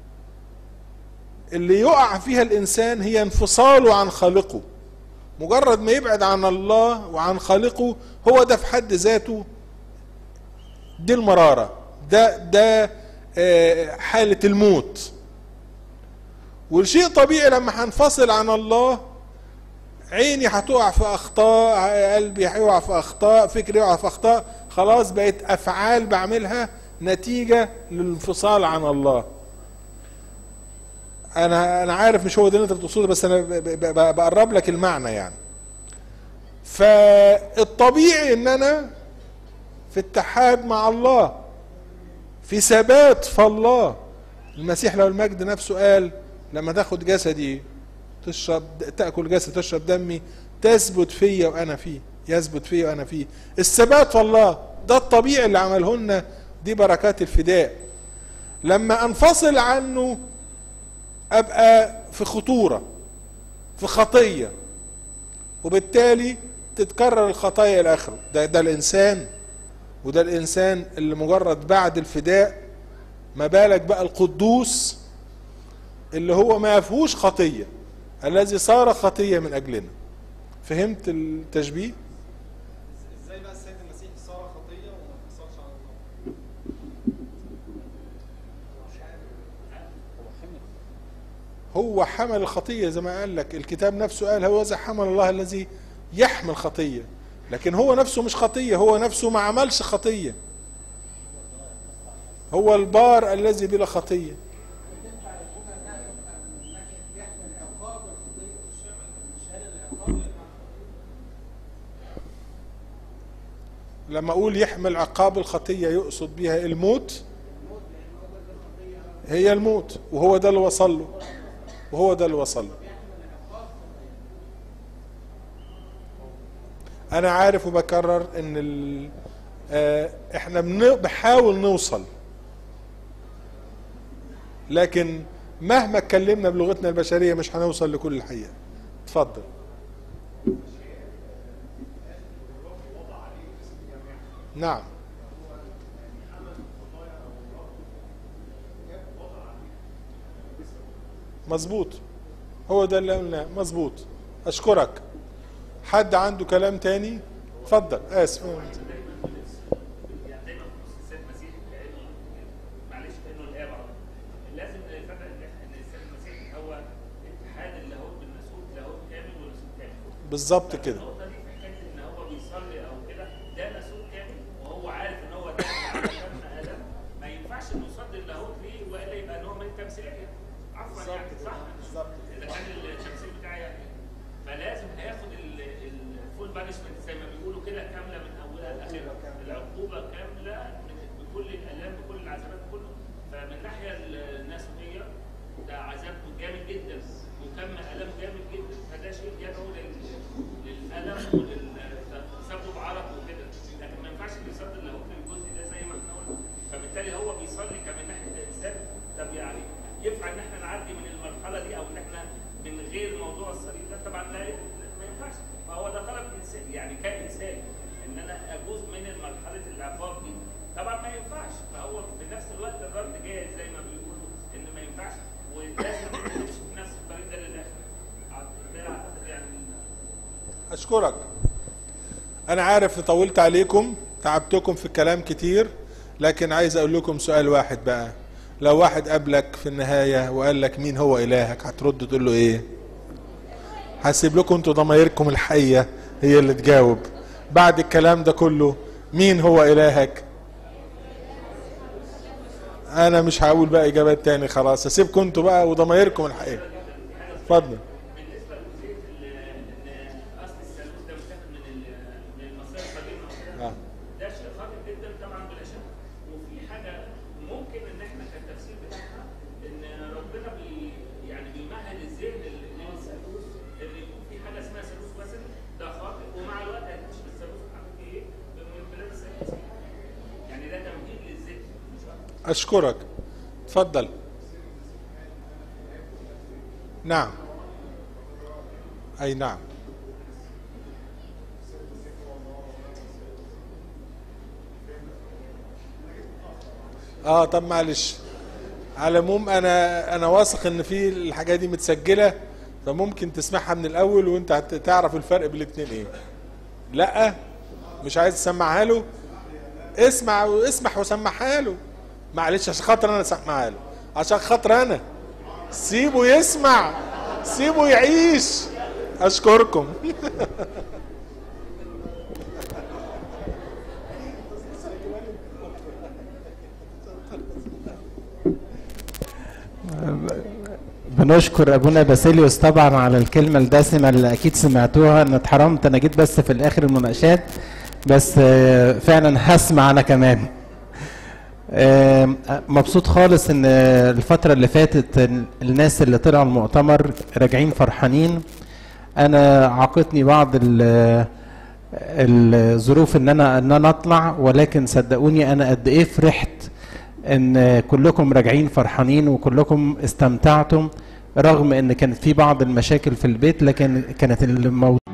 اللي يقع فيها الانسان هي انفصاله عن خالقه. مجرد ما يبعد عن الله وعن خالقه، هو ده في حد ذاته دي المراره، ده ده آه، حاله الموت. والشيء طبيعي لما هنفصل عن الله، عيني هتقع في اخطاء، قلبي هيقع في اخطاء، فكري يقع في اخطاء، خلاص بقت افعال بعملها نتيجه للانفصال عن الله. انا انا عارف مش هو ده اللي انت بتقصده، بس انا ب- ب- ب- بقرب لك المعنى يعني. فالطبيعي ان انا في اتحاد مع الله، في ثبات في الله. المسيح له المجد نفسه قال لما تاخد جسدي تشرب، تاكل جسدي تشرب دمي، تثبت فيا وانا فيه، يثبت فيا وانا فيه. الثبات في الله ده الطبيعي اللي عمله لنا، دي بركات الفداء. لما انفصل عنه ابقى في خطوره، في خطيه، وبالتالي تتكرر الخطايا الى اخره. ده ده الانسان، وده الانسان اللي مجرد بعد الفداء. ما بالك بقى القدوس اللي هو ما فيهوش خطيه، الذي صار خطيه من اجلنا. فهمت التشبيه؟ ازاي بقى السيد المسيح صار خطيه وما انفصلش عن الله؟ هو حمل الخطيه زي ما قال لك الكتاب نفسه، قال هو ذا حمل الله الذي يحمل خطيه. لكن هو نفسه مش خطيه، هو نفسه ما عملش خطيه، هو البار الذي بلا خطيه. لما اقول يحمل عقاب الخطيه يقصد بها الموت، هي الموت، وهو ده اللي وصل له، وهو ده اللي وصل له. انا عارف وبكرر ان ال... آه احنا بنحاول نوصل، لكن مهما اتكلمنا بلغتنا البشريه مش هنوصل لكل الحقيقه. اتفضل. نعم. مظبوط، هو ده اللي قلناه، مظبوط. اشكرك. حد عنده كلام تاني؟ اتفضل. اسف. بالظبط كده. النقطه دي في حكايه ان هو بيصلي او كده ده مسؤول كامل وهو عارف ان هو ده على كم الم، ما ينفعش انه يصلي اللاهوت ليه والا يبقى نوع من التمثيليه. عفوا يعني صح؟ بالظبط. اذا كان التمثيل بتاعي يعني فلازم هياخد الفول بانشمنت زي ما بيقولوا كده كامله من اولها لاخرها، العقوبه كامله بكل الالام بكل العذابات كله. فمن الناحيه الناسويه ده عذاب جامد جدا وكم الام جامد جدا، فده شيء يدعو للالم وللتسبب عرق وكده، لكن ما ينفعش يصلي اللاهوت للجزء ده زي ما احنا قلنا. فبالتالي هو بيصلي كمان ناحيه الانسان. طب يعني ينفع ان احنا نعدي من المرحله دي او ان احنا من غير موضوع الصليب ده؟ طبعا لا، ما ينفعش. فهو ده طلب انسان يعني كانسان ان انا اجوز من مرحله العقاب دي، طبعا ما ينفعش. فهو في نفس الوقت الرد جاهز زي ما بيقولوا ان ما ينفعش ولازم نمشي في نفس الطريق ده للاخر. ده اعتقد يعني. اشكرك. انا عارف اني طولت عليكم، تعبتكم في الكلام كتير، لكن عايز اقول لكم سؤال واحد بقى. لو واحد قابلك في النهاية وقال لك مين هو الهك، هترد تقول له ايه؟ هسيب لكم انتوا ضمايركم الحية هي اللي تجاوب. بعد الكلام ده كله مين هو الهك؟ انا مش هقول بقى اجابات تاني، خلاص هسيبكم انتوا بقى وضمايركم الحقيقة. اتفضل. بالنسبه لجزئيه ان اصل الثالوث ده متاخد من من المصادر القديمه ده شيء خاطئ جدا طبعا بلا شك. وفي حاجه ممكن ان احنا كالتفسير بتاعها ان ربنا بي يعني بيمهد الذهن للثالوث ان يكون في حاجه اسمها ثالوث وثني، ده خاطئ. ومع الوقت هنكتشف الثالوث حقيقي ايه من بلاد الثالوث. يعني ده تمهيد للذهن. اشكرك. اتفضل. نعم. اي نعم. اه طب معلش، على العموم انا انا واثق ان في الحاجه دي متسجله، فممكن تسمعها من الاول وانت تعرف الفرق بين الاثنين ايه. لا مش عايز تسمعها له؟ اسمع واسمح وسمعها له. معلش عشان خاطر انا اسمعها له، عشان خاطر انا. سيبه يسمع، سيبه يعيش. اشكركم. بنشكر ابونا باسيليوس طبعا على الكلمه الدسمه اللي اكيد سمعتوها. انا اتحرمت، انا جيت بس في الاخر المناقشات، بس فعلا هسمع انا كمان. مبسوط خالص ان الفتره اللي فاتت الناس اللي طلعوا المؤتمر راجعين فرحانين. انا عاقتني بعض الظروف ان انا ان انا اطلع، ولكن صدقوني انا قد ايه فرحت ان كلكم راجعين فرحانين وكلكم استمتعتم، رغم ان كانت في بعض المشاكل في البيت، لكن كانت الموضوع